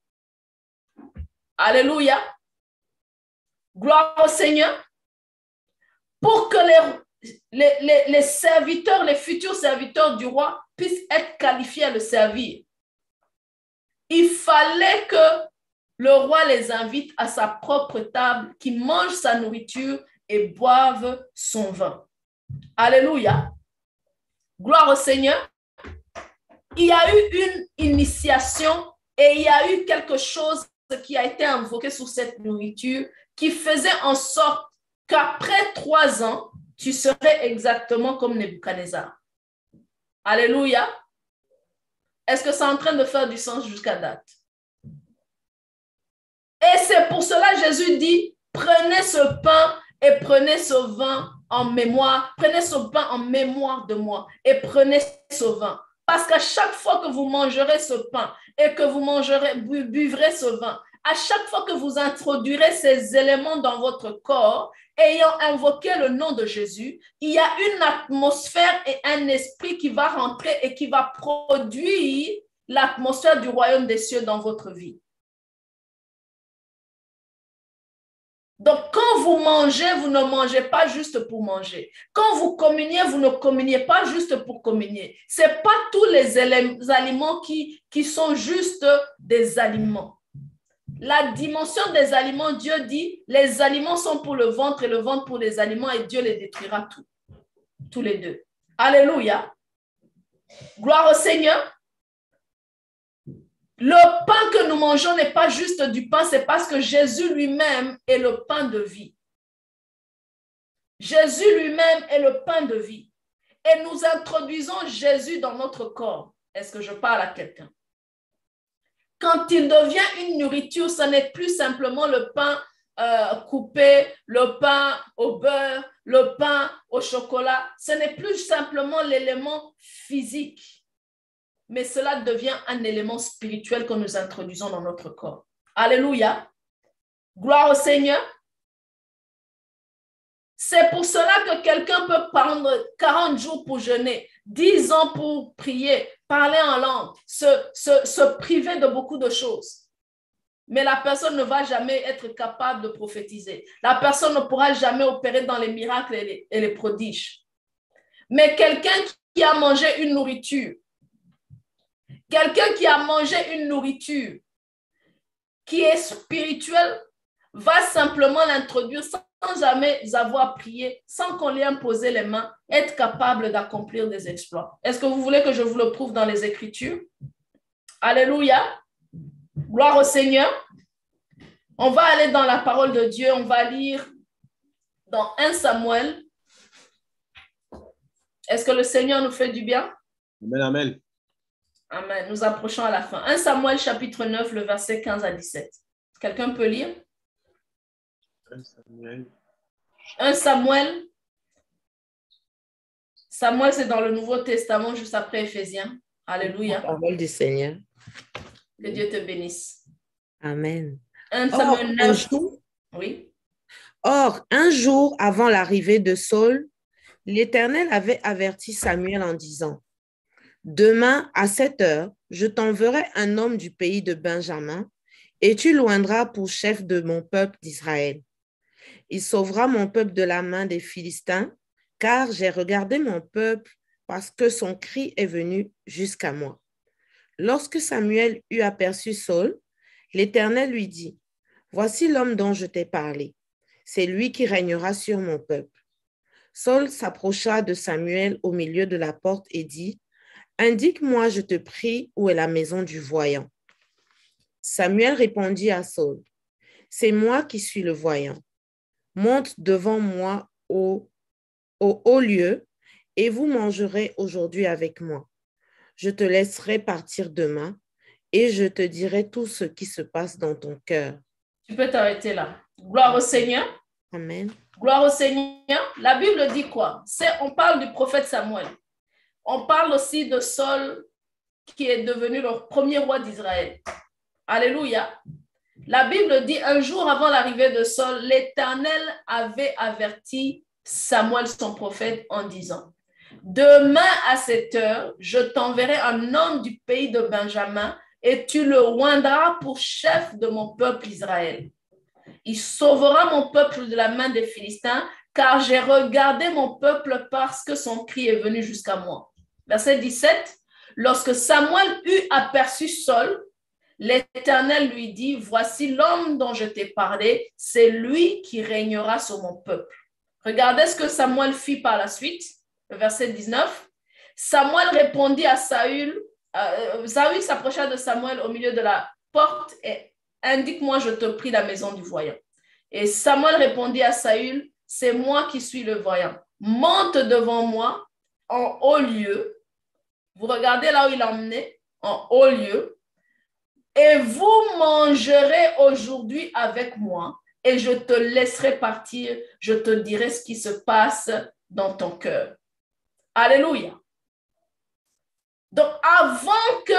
Alléluia. Gloire au Seigneur. Pour que les, les, les, les serviteurs, les futurs serviteurs du roi puissent être qualifiés à le servir, il fallait que le roi les invite à sa propre table, qu'ils mangent sa nourriture et boivent son vin. Alléluia. Gloire au Seigneur. Il y a eu une initiation et il y a eu quelque chose qui a été invoqué sur cette nourriture qui faisait en sorte qu'après trois ans, tu serais exactement comme Nebuchadnezzar. Alléluia. Est-ce que c'est en train de faire du sens jusqu'à date? Et c'est pour cela Jésus dit, prenez ce pain et prenez ce vin en mémoire, prenez ce pain en mémoire de moi et prenez ce vin. Parce qu'à chaque fois que vous mangerez ce pain et que vous mangerez, bu, buvrez ce vin, à chaque fois que vous introduirez ces éléments dans votre corps, ayant invoqué le nom de Jésus, il y a une atmosphère et un esprit qui va rentrer et qui va produire l'atmosphère du royaume des cieux dans votre vie. Donc, quand vous mangez, vous ne mangez pas juste pour manger. Quand vous communiez, vous ne communiez pas juste pour communier. Ce n'est pas tous les aliments qui, qui sont juste des aliments. La dimension des aliments, Dieu dit, les aliments sont pour le ventre et le ventre pour les aliments et Dieu les détruira tous, tous les deux. Alléluia. Gloire au Seigneur. Le pain que nous mangeons n'est pas juste du pain, c'est parce que Jésus lui-même est le pain de vie. Jésus lui-même est le pain de vie. Et nous introduisons Jésus dans notre corps. Est-ce que je parle à quelqu'un? Quand il devient une nourriture, ce n'est plus simplement le pain euh, coupé, le pain au beurre, le pain au chocolat. Ce n'est plus simplement l'élément physique, mais cela devient un élément spirituel que nous introduisons dans notre corps. Alléluia. Gloire au Seigneur. C'est pour cela que quelqu'un peut prendre quarante jours pour jeûner, dix ans pour prier, parler en langue, se, se, se priver de beaucoup de choses. Mais la personne ne va jamais être capable de prophétiser. La personne ne pourra jamais opérer dans les miracles et les, et les prodiges. Mais quelqu'un qui a mangé une nourriture, quelqu'un qui a mangé une nourriture qui est spirituelle, va simplement l'introduire sans jamais avoir prié, sans qu'on lui ait imposé les mains, être capable d'accomplir des exploits. Est-ce que vous voulez que je vous le prouve dans les Écritures? Alléluia. Gloire au Seigneur. On va aller dans la parole de Dieu. On va lire dans un Samuel. Est-ce que le Seigneur nous fait du bien? Amen, amen. Amen. Nous approchons à la fin. un Samuel chapitre neuf, le verset quinze à dix-sept. Quelqu'un peut lire? un Samuel. un Samuel Samuel, c'est dans le Nouveau Testament, juste après Éphésiens. Alléluia. La parole du Seigneur. Que Dieu te bénisse. Amen. un Or, Samuel un neuf. jour, Oui. or, un jour avant l'arrivée de Saul, l'Éternel avait averti Samuel en disant, « Demain, à cette heure, je t'enverrai un homme du pays de Benjamin, et tu loindras pour chef de mon peuple d'Israël. Il sauvera mon peuple de la main des Philistins, car j'ai regardé mon peuple parce que son cri est venu jusqu'à moi. » Lorsque Samuel eut aperçu Saul, l'Éternel lui dit, « Voici l'homme dont je t'ai parlé. C'est lui qui régnera sur mon peuple. » Saul s'approcha de Samuel au milieu de la porte et dit, « Indique-moi, je te prie, où est la maison du voyant. » Samuel répondit à Saul, « C'est moi qui suis le voyant. Monte devant moi au, au haut lieu, et vous mangerez aujourd'hui avec moi. Je te laisserai partir demain, et je te dirai tout ce qui se passe dans ton cœur. » Tu peux t'arrêter là. Gloire au Seigneur. Amen. Gloire au Seigneur. La Bible dit quoi? C'est, on parle du prophète Samuel. On parle aussi de Saul, qui est devenu le premier roi d'Israël. Alléluia. La Bible dit, un jour avant l'arrivée de Saul, l'Éternel avait averti Samuel, son prophète, en disant, « Demain à cette heure, je t'enverrai un homme du pays de Benjamin et tu le oindras pour chef de mon peuple Israël. Il sauvera mon peuple de la main des Philistins, car j'ai regardé mon peuple parce que son cri est venu jusqu'à moi. » Verset dix-sept, lorsque Samuel eut aperçu Saul, l'Éternel lui dit, « Voici l'homme dont je t'ai parlé, c'est lui qui régnera sur mon peuple. » Regardez ce que Samuel fit par la suite, verset dix-neuf. Samuel répondit à Saül, euh, Saül s'approcha de Samuel au milieu de la porte et « Indique-moi, je te prie, la maison du voyant. » Et Samuel répondit à Saül, « C'est moi qui suis le voyant. Monte devant moi en haut lieu. » Vous regardez là où il a emmené, en haut lieu. « Et vous mangerez aujourd'hui avec moi, et je te laisserai partir, je te dirai ce qui se passe dans ton cœur. » Alléluia. Donc, avant que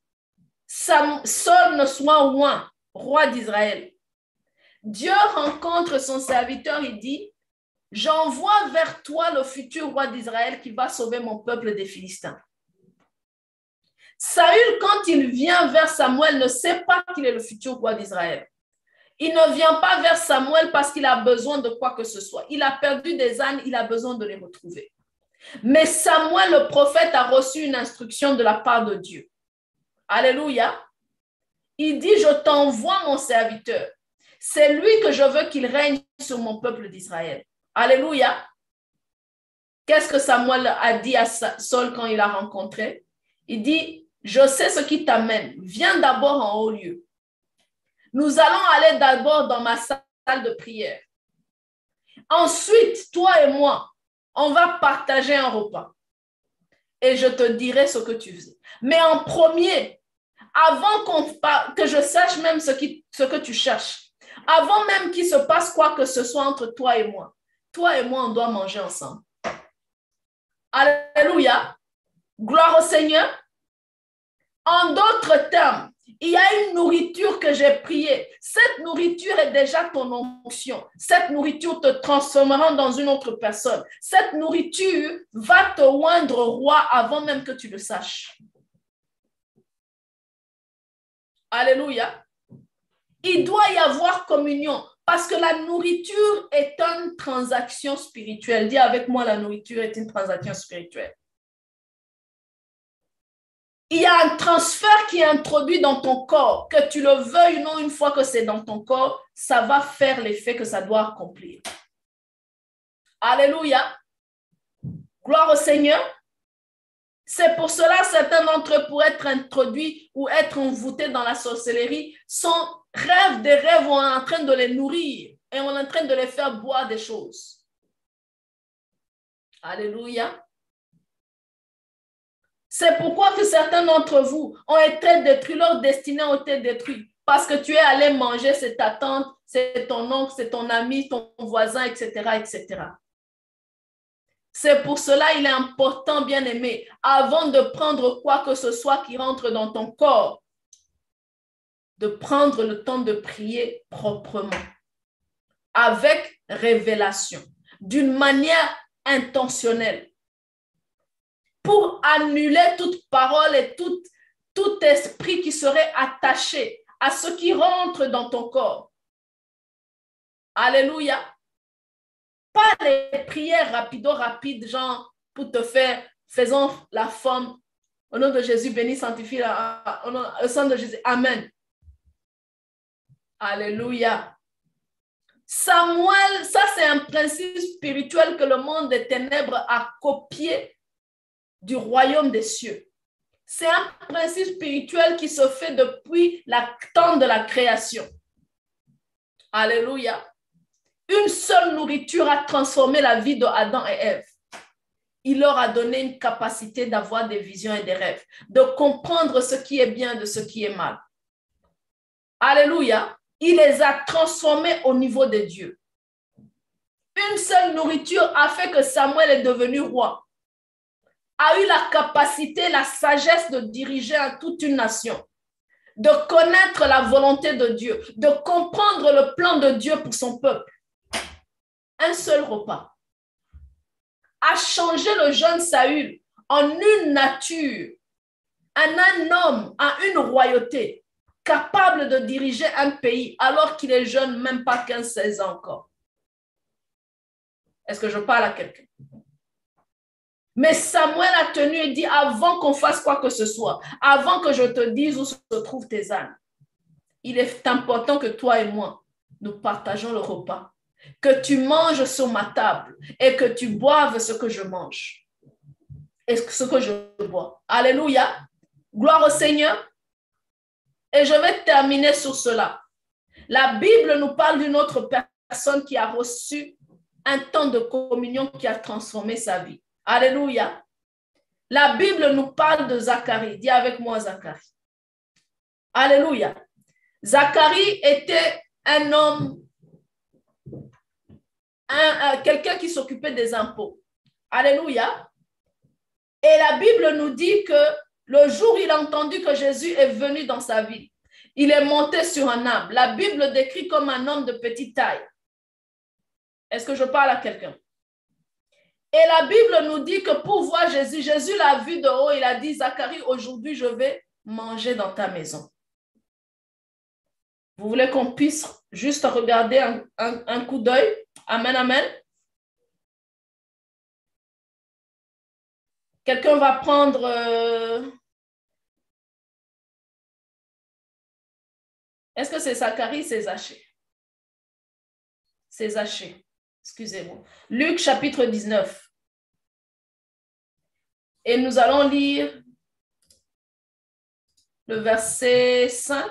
Saul ne soit roi, roi d'Israël, Dieu rencontre son serviteur, il dit, « J'envoie vers toi le futur roi d'Israël qui va sauver mon peuple des Philistins. » Saül, quand il vient vers Samuel, ne sait pas qu'il est le futur roi d'Israël. Il ne vient pas vers Samuel parce qu'il a besoin de quoi que ce soit. Il a perdu des ânes, il a besoin de les retrouver. Mais Samuel, le prophète, a reçu une instruction de la part de Dieu. Alléluia. Il dit, je t'envoie mon serviteur. C'est lui que je veux qu'il règne sur mon peuple d'Israël. Alléluia. Qu'est-ce que Samuel a dit à Saul quand il l'a rencontré? Il dit, je sais ce qui t'amène. Viens d'abord en haut lieu. Nous allons aller d'abord dans ma salle de prière. Ensuite, toi et moi, on va partager un repas. Et je te dirai ce que tu faisais. Mais en premier, avant qu'on par... que je sache même ce, qui... ce que tu cherches, avant même qu'il se passe quoi que ce soit entre toi et moi, toi et moi, on doit manger ensemble. Alléluia. Gloire au Seigneur. En d'autres termes, il y a une nourriture que j'ai priée. Cette nourriture est déjà ton onction. Cette nourriture te transformera dans une autre personne. Cette nourriture va te oindre roi avant même que tu le saches. Alléluia. Il doit y avoir communion parce que la nourriture est une transaction spirituelle. Dis avec moi, la nourriture est une transaction spirituelle. Il y a un transfert qui est introduit dans ton corps, que tu le veuilles ou non, une fois que c'est dans ton corps, ça va faire l'effet que ça doit accomplir. Alléluia. Gloire au Seigneur. C'est pour cela que certains d'entre eux, pour être introduits ou être envoûtés dans la sorcellerie, sont rêves des rêves, on est en train de les nourrir et on est en train de les faire boire des choses. Alléluia. C'est pourquoi que certains d'entre vous ont été détruits, leur destinée a été détruite. Parce que tu es allé manger, c'est ta tante, c'est ton oncle, c'est ton ami, ton voisin, et cetera, et cetera. C'est pour cela il est important, bien-aimé, avant de prendre quoi que ce soit qui rentre dans ton corps, de prendre le temps de prier proprement, avec révélation, d'une manière intentionnelle, pour annuler toute parole et tout, tout esprit qui serait attaché à ce qui rentre dans ton corps. Alléluia. Pas les prières rapido rapides, genre pour te faire, faisons la forme. Au nom de Jésus, béni, sanctifie, au nom au sang de Jésus. Amen. Alléluia. Samuel, ça c'est un principe spirituel que le monde des ténèbres a copié du royaume des cieux. C'est un principe spirituel qui se fait depuis le temps de la création. Alléluia. Une seule nourriture a transformé la vie de Adam et Ève. Il leur a donné une capacité d'avoir des visions et des rêves, de comprendre ce qui est bien de ce qui est mal. Alléluia. Il les a transformés au niveau de Dieu. Une seule nourriture a fait que Samuel est devenu roi, a eu la capacité, la sagesse de diriger toute une nation, de connaître la volonté de Dieu, de comprendre le plan de Dieu pour son peuple. Un seul repas a changé le jeune Saül en une nature, en un homme, en une royauté, capable de diriger un pays alors qu'il est jeune, même pas quinze seize ans encore. Est-ce que je parle à quelqu'un? Mais Samuel a tenu et dit, avant qu'on fasse quoi que ce soit, avant que je te dise où se trouvent tes ânes, il est important que toi et moi, nous partageons le repas, que tu manges sur ma table et que tu boives ce que je mange et ce que je bois. Alléluia. Gloire au Seigneur. Et je vais terminer sur cela. La Bible nous parle d'une autre personne qui a reçu un temps de communion qui a transformé sa vie. Alléluia. La Bible nous parle de Zacharie. Dis avec moi Zacharie. Alléluia. Zacharie était un homme, un, un, quelqu'un qui s'occupait des impôts. Alléluia. Et la Bible nous dit que le jour où il a entendu que Jésus est venu dans sa ville, il est monté sur un arbre. La Bible décrit comme un homme de petite taille. Est-ce que je parle à quelqu'un? Et la Bible nous dit que pour voir Jésus, Jésus l'a vu de haut, il a dit, Zacharie, aujourd'hui je vais manger dans ta maison. Vous voulez qu'on puisse juste regarder un, un, un coup d'œil? Amen, amen. Quelqu'un va prendre... Euh... Est-ce que c'est Zacharie, c'est Zachée? C'est Zachée. Excusez-moi. Luc chapitre dix-neuf. Et nous allons lire le verset cinq.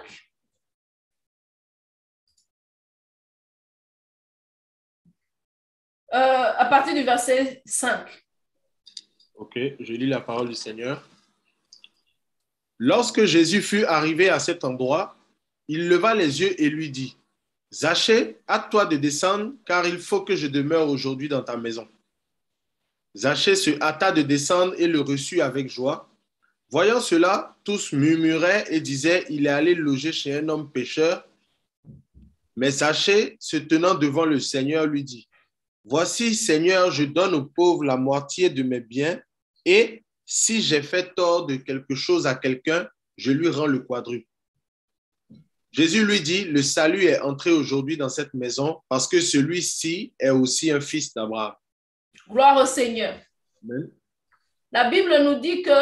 Euh, à partir du verset cinq. Ok, je lis la parole du Seigneur. Lorsque Jésus fut arrivé à cet endroit, il leva les yeux et lui dit, « Zachée, hâte-toi de descendre, car il faut que je demeure aujourd'hui dans ta maison. » Zachée se hâta de descendre et le reçut avec joie. Voyant cela, tous murmuraient et disaient, « Il est allé loger chez un homme pécheur. » Mais Zachée, se tenant devant le Seigneur, lui dit, « Voici, Seigneur, je donne aux pauvres la moitié de mes biens, et si j'ai fait tort de quelque chose à quelqu'un, je lui rends le quadruple. » Jésus lui dit, « Le salut est entré aujourd'hui dans cette maison parce que celui-ci est aussi un fils d'Abraham. » Gloire au Seigneur. Amen. La Bible nous dit que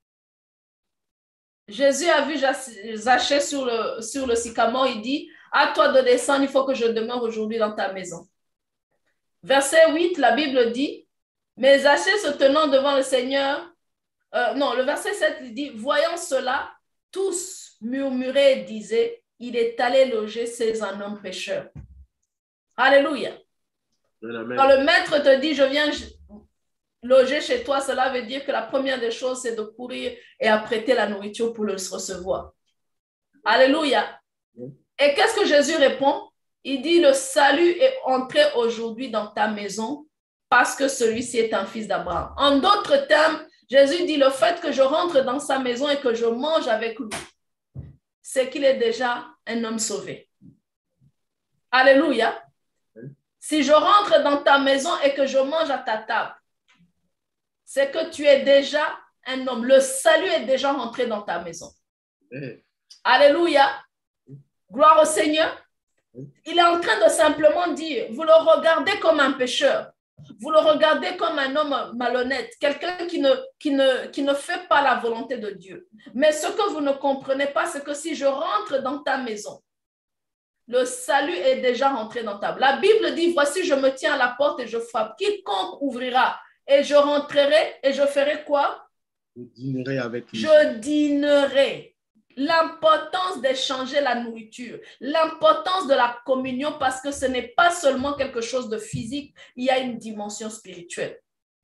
Jésus a vu Zachée sur le, sur le sycamore. Il dit, « À toi de descendre, il faut que je demeure aujourd'hui dans ta maison. » Verset huit, la Bible dit, « Mais Zachée se tenant devant le Seigneur, euh, non, le verset sept, il dit, « Voyant cela, tous murmuraient et disaient, il est allé loger chez un homme pécheur. » Alléluia. Amen. Quand le maître te dit, je viens loger chez toi, cela veut dire que la première des choses, c'est de courir et apprêter la nourriture pour le recevoir. Alléluia. Et qu'est-ce que Jésus répond? Il dit, le salut est entré aujourd'hui dans ta maison parce que celui-ci est un fils d'Abraham. En d'autres termes, Jésus dit le fait que je rentre dans sa maison et que je mange avec lui, c'est qu'il est déjà un homme sauvé. Alléluia. Si je rentre dans ta maison et que je mange à ta table, c'est que tu es déjà un homme. Le salut est déjà rentré dans ta maison. Amen. Alléluia. Gloire au Seigneur. Il est en train de simplement dire, vous le regardez comme un pécheur. Vous le regardez comme un homme malhonnête, quelqu'un qui ne, qui, ne, qui ne fait pas la volonté de Dieu. Mais ce que vous ne comprenez pas, c'est que si je rentre dans ta maison, le salut est déjà rentré dans ta maison. La Bible dit, voici, je me tiens à la porte et je frappe. Quiconque ouvrira et je rentrerai et je ferai quoi? Je dînerai avec lui. Je dînerai. L'importance d'échanger la nourriture, l'importance de la communion, parce que ce n'est pas seulement quelque chose de physique, il y a une dimension spirituelle.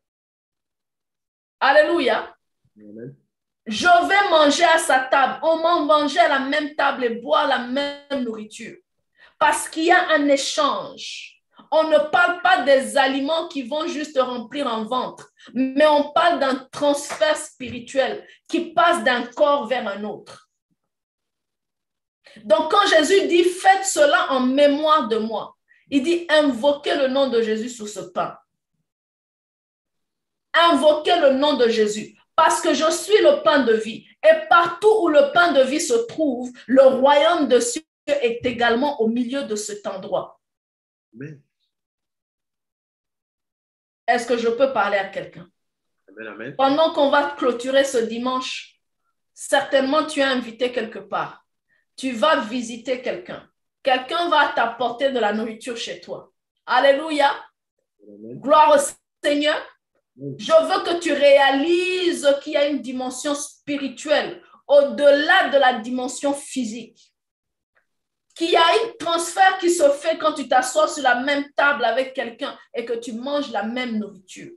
Alléluia. Amen. Je vais manger à sa table. On va manger à la même table et boire la même nourriture. Parce qu'il y a un échange. On ne parle pas des aliments qui vont juste remplir un ventre, mais on parle d'un transfert spirituel qui passe d'un corps vers un autre. Donc, quand Jésus dit « Faites cela en mémoire de moi », il dit « Invoquez le nom de Jésus sur ce pain. » Invoquez le nom de Jésus, parce que je suis le pain de vie. Et partout où le pain de vie se trouve, le royaume de Dieu est également au milieu de cet endroit. Amen. Est-ce que je peux parler à quelqu'un? Amen, amen. Pendant qu'on va clôturer ce dimanche, certainement tu es invité quelque part. Tu vas visiter quelqu'un. Quelqu'un va t'apporter de la nourriture chez toi. Alléluia. Amen. Gloire au Seigneur. Amen. Je veux que tu réalises qu'il y a une dimension spirituelle au-delà de la dimension physique. Qu'il y a un transfert qui se fait quand tu t'assois sur la même table avec quelqu'un et que tu manges la même nourriture.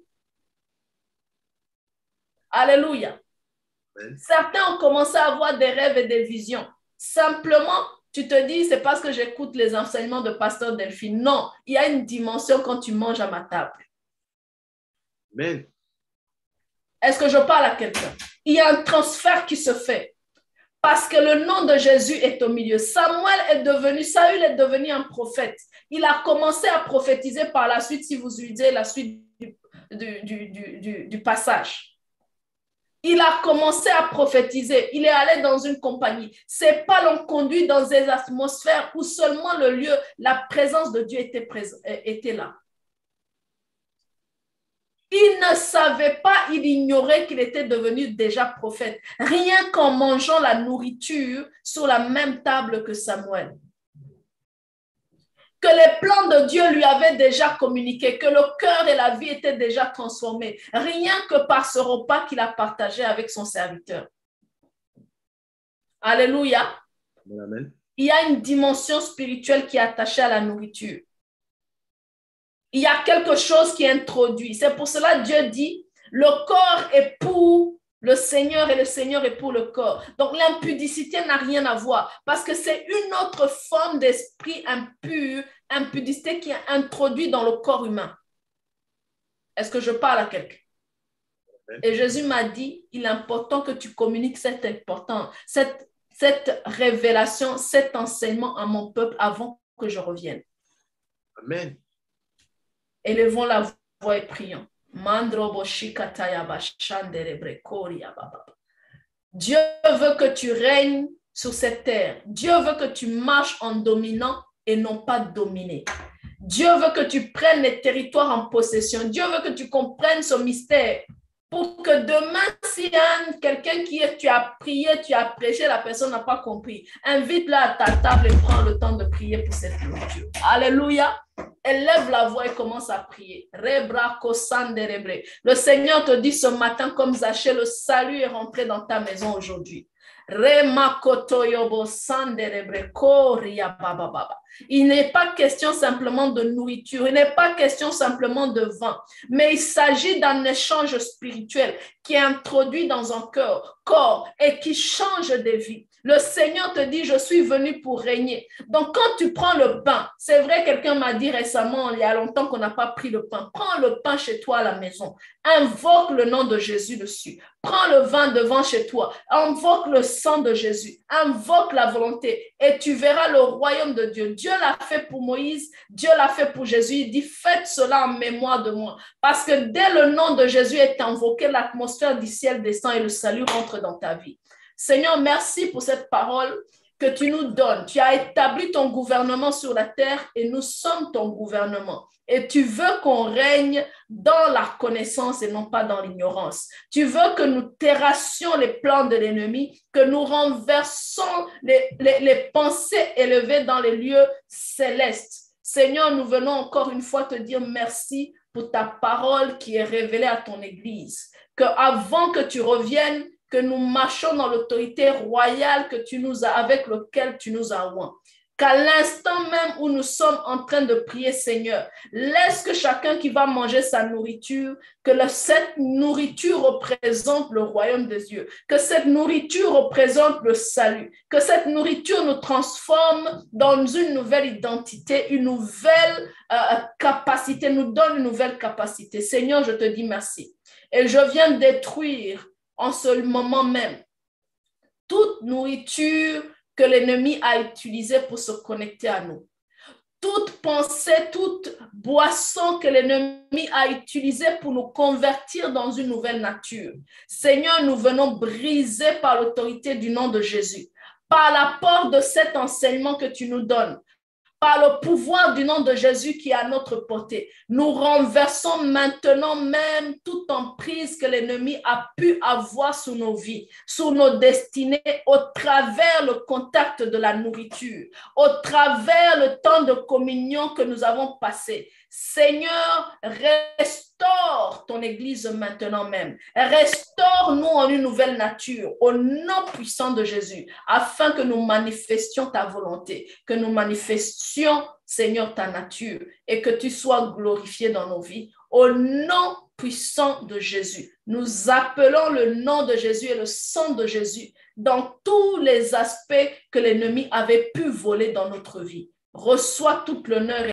Alléluia. Amen. Certains ont commencé à avoir des rêves et des visions. Simplement, tu te dis, c'est parce que j'écoute les enseignements de Pasteur Delphine. Non, il y a une dimension quand tu manges à ma table. Amen. Est-ce que je parle à quelqu'un? Il y a un transfert qui se fait parce que le nom de Jésus est au milieu. Samuel est devenu, Saül est devenu un prophète. Il a commencé à prophétiser par la suite, si vous lisez la suite du, du, du, du, du, du passage. Il a commencé à prophétiser. Il est allé dans une compagnie. Ses pas l'ont conduit dans des atmosphères où seulement le lieu, la présence de Dieu était, présent, était là. Il ne savait pas, il ignorait qu'il était devenu déjà prophète. Rien qu'en mangeant la nourriture sur la même table que Samuel. Que les plans de Dieu lui avaient déjà communiqué, que le cœur et la vie étaient déjà transformés, rien que par ce repas qu'il a partagé avec son serviteur. Alléluia. Amen. Il y a une dimension spirituelle qui est attachée à la nourriture. Il y a quelque chose qui est introduit. C'est pour cela que Dieu dit, le corps est pour le Seigneur et le Seigneur est pour le corps. Donc l'impudicité n'a rien à voir parce que c'est une autre forme d'esprit impur, impudicité qui est introduite dans le corps humain. Est-ce que je parle à quelqu'un? Et Jésus m'a dit, il est important que tu communiques cette importance, cette, cette révélation, cet enseignement à mon peuple avant que je revienne. Amen. Élevons la voix et prions. Dieu veut que tu règnes sur cette terre. Dieu veut que tu marches en dominant et non pas dominé. Dieu veut que tu prennes les territoires en possession. Dieu veut que tu comprennes ce mystère pour que demain, s'il y a quelqu'un qui est, tu as prié, tu as prêché, la personne n'a pas compris, invite-la à ta table et prends le temps de prier pour cette nourriture. Alléluia. Élève la voix et commence à prier. Le Seigneur te dit ce matin, comme Zachée, le salut est rentré dans ta maison aujourd'hui. Il n'est pas question simplement de nourriture, il n'est pas question simplement de vin, mais il s'agit d'un échange spirituel qui est introduit dans un cœur, corps et qui change des vies. Le Seigneur te dit, je suis venu pour régner. Donc, quand tu prends le pain, c'est vrai, quelqu'un m'a dit récemment, il y a longtemps qu'on n'a pas pris le pain. Prends le pain chez toi à la maison. Invoque le nom de Jésus dessus. Prends le vin devant chez toi. Invoque le sang de Jésus. Invoque la volonté. Et tu verras le royaume de Dieu. Dieu l'a fait pour Moïse. Dieu l'a fait pour Jésus. Il dit, faites cela en mémoire de moi. Parce que dès le nom de Jésus est invoqué, l'atmosphère du ciel descend et le salut rentre dans ta vie. Seigneur, merci pour cette parole que tu nous donnes. Tu as établi ton gouvernement sur la terre et nous sommes ton gouvernement. Et tu veux qu'on règne dans la connaissance et non pas dans l'ignorance. Tu veux que nous terrassions les plans de l'ennemi, que nous renversons les, les, les pensées élevées dans les lieux célestes. Seigneur, nous venons encore une fois te dire merci pour ta parole qui est révélée à ton Église. Que avant que tu reviennes, que nous marchons dans l'autorité royale que tu nous as, avec laquelle tu nous as oint. Qu'à l'instant même où nous sommes en train de prier, Seigneur, laisse que chacun qui va manger sa nourriture, que le, cette nourriture représente le royaume des cieux, que cette nourriture représente le salut, que cette nourriture nous transforme dans une nouvelle identité, une nouvelle euh, capacité, nous donne une nouvelle capacité. Seigneur, je te dis merci. Et je viens détruire en ce moment même toute nourriture que l'ennemi a utilisée pour se connecter à nous. Toute pensée, toute boisson que l'ennemi a utilisée pour nous convertir dans une nouvelle nature. Seigneur, nous venons briser par l'autorité du nom de Jésus, par l'apport de cet enseignement que tu nous donnes, par le pouvoir du nom de Jésus qui est à notre portée. Nous renversons maintenant même toute emprise que l'ennemi a pu avoir sur nos vies, sur nos destinées, au travers le contact de la nourriture, au travers le temps de communion que nous avons passé. Seigneur, restaure ton Église maintenant même. Restaure-nous en une nouvelle nature, au nom puissant de Jésus, afin que nous manifestions ta volonté, que nous manifestions, Seigneur, ta nature, et que tu sois glorifié dans nos vies. Au nom puissant de Jésus, nous appelons le nom de Jésus et le sang de Jésus dans tous les aspects que l'ennemi avait pu voler dans notre vie. Reçois tout l'honneur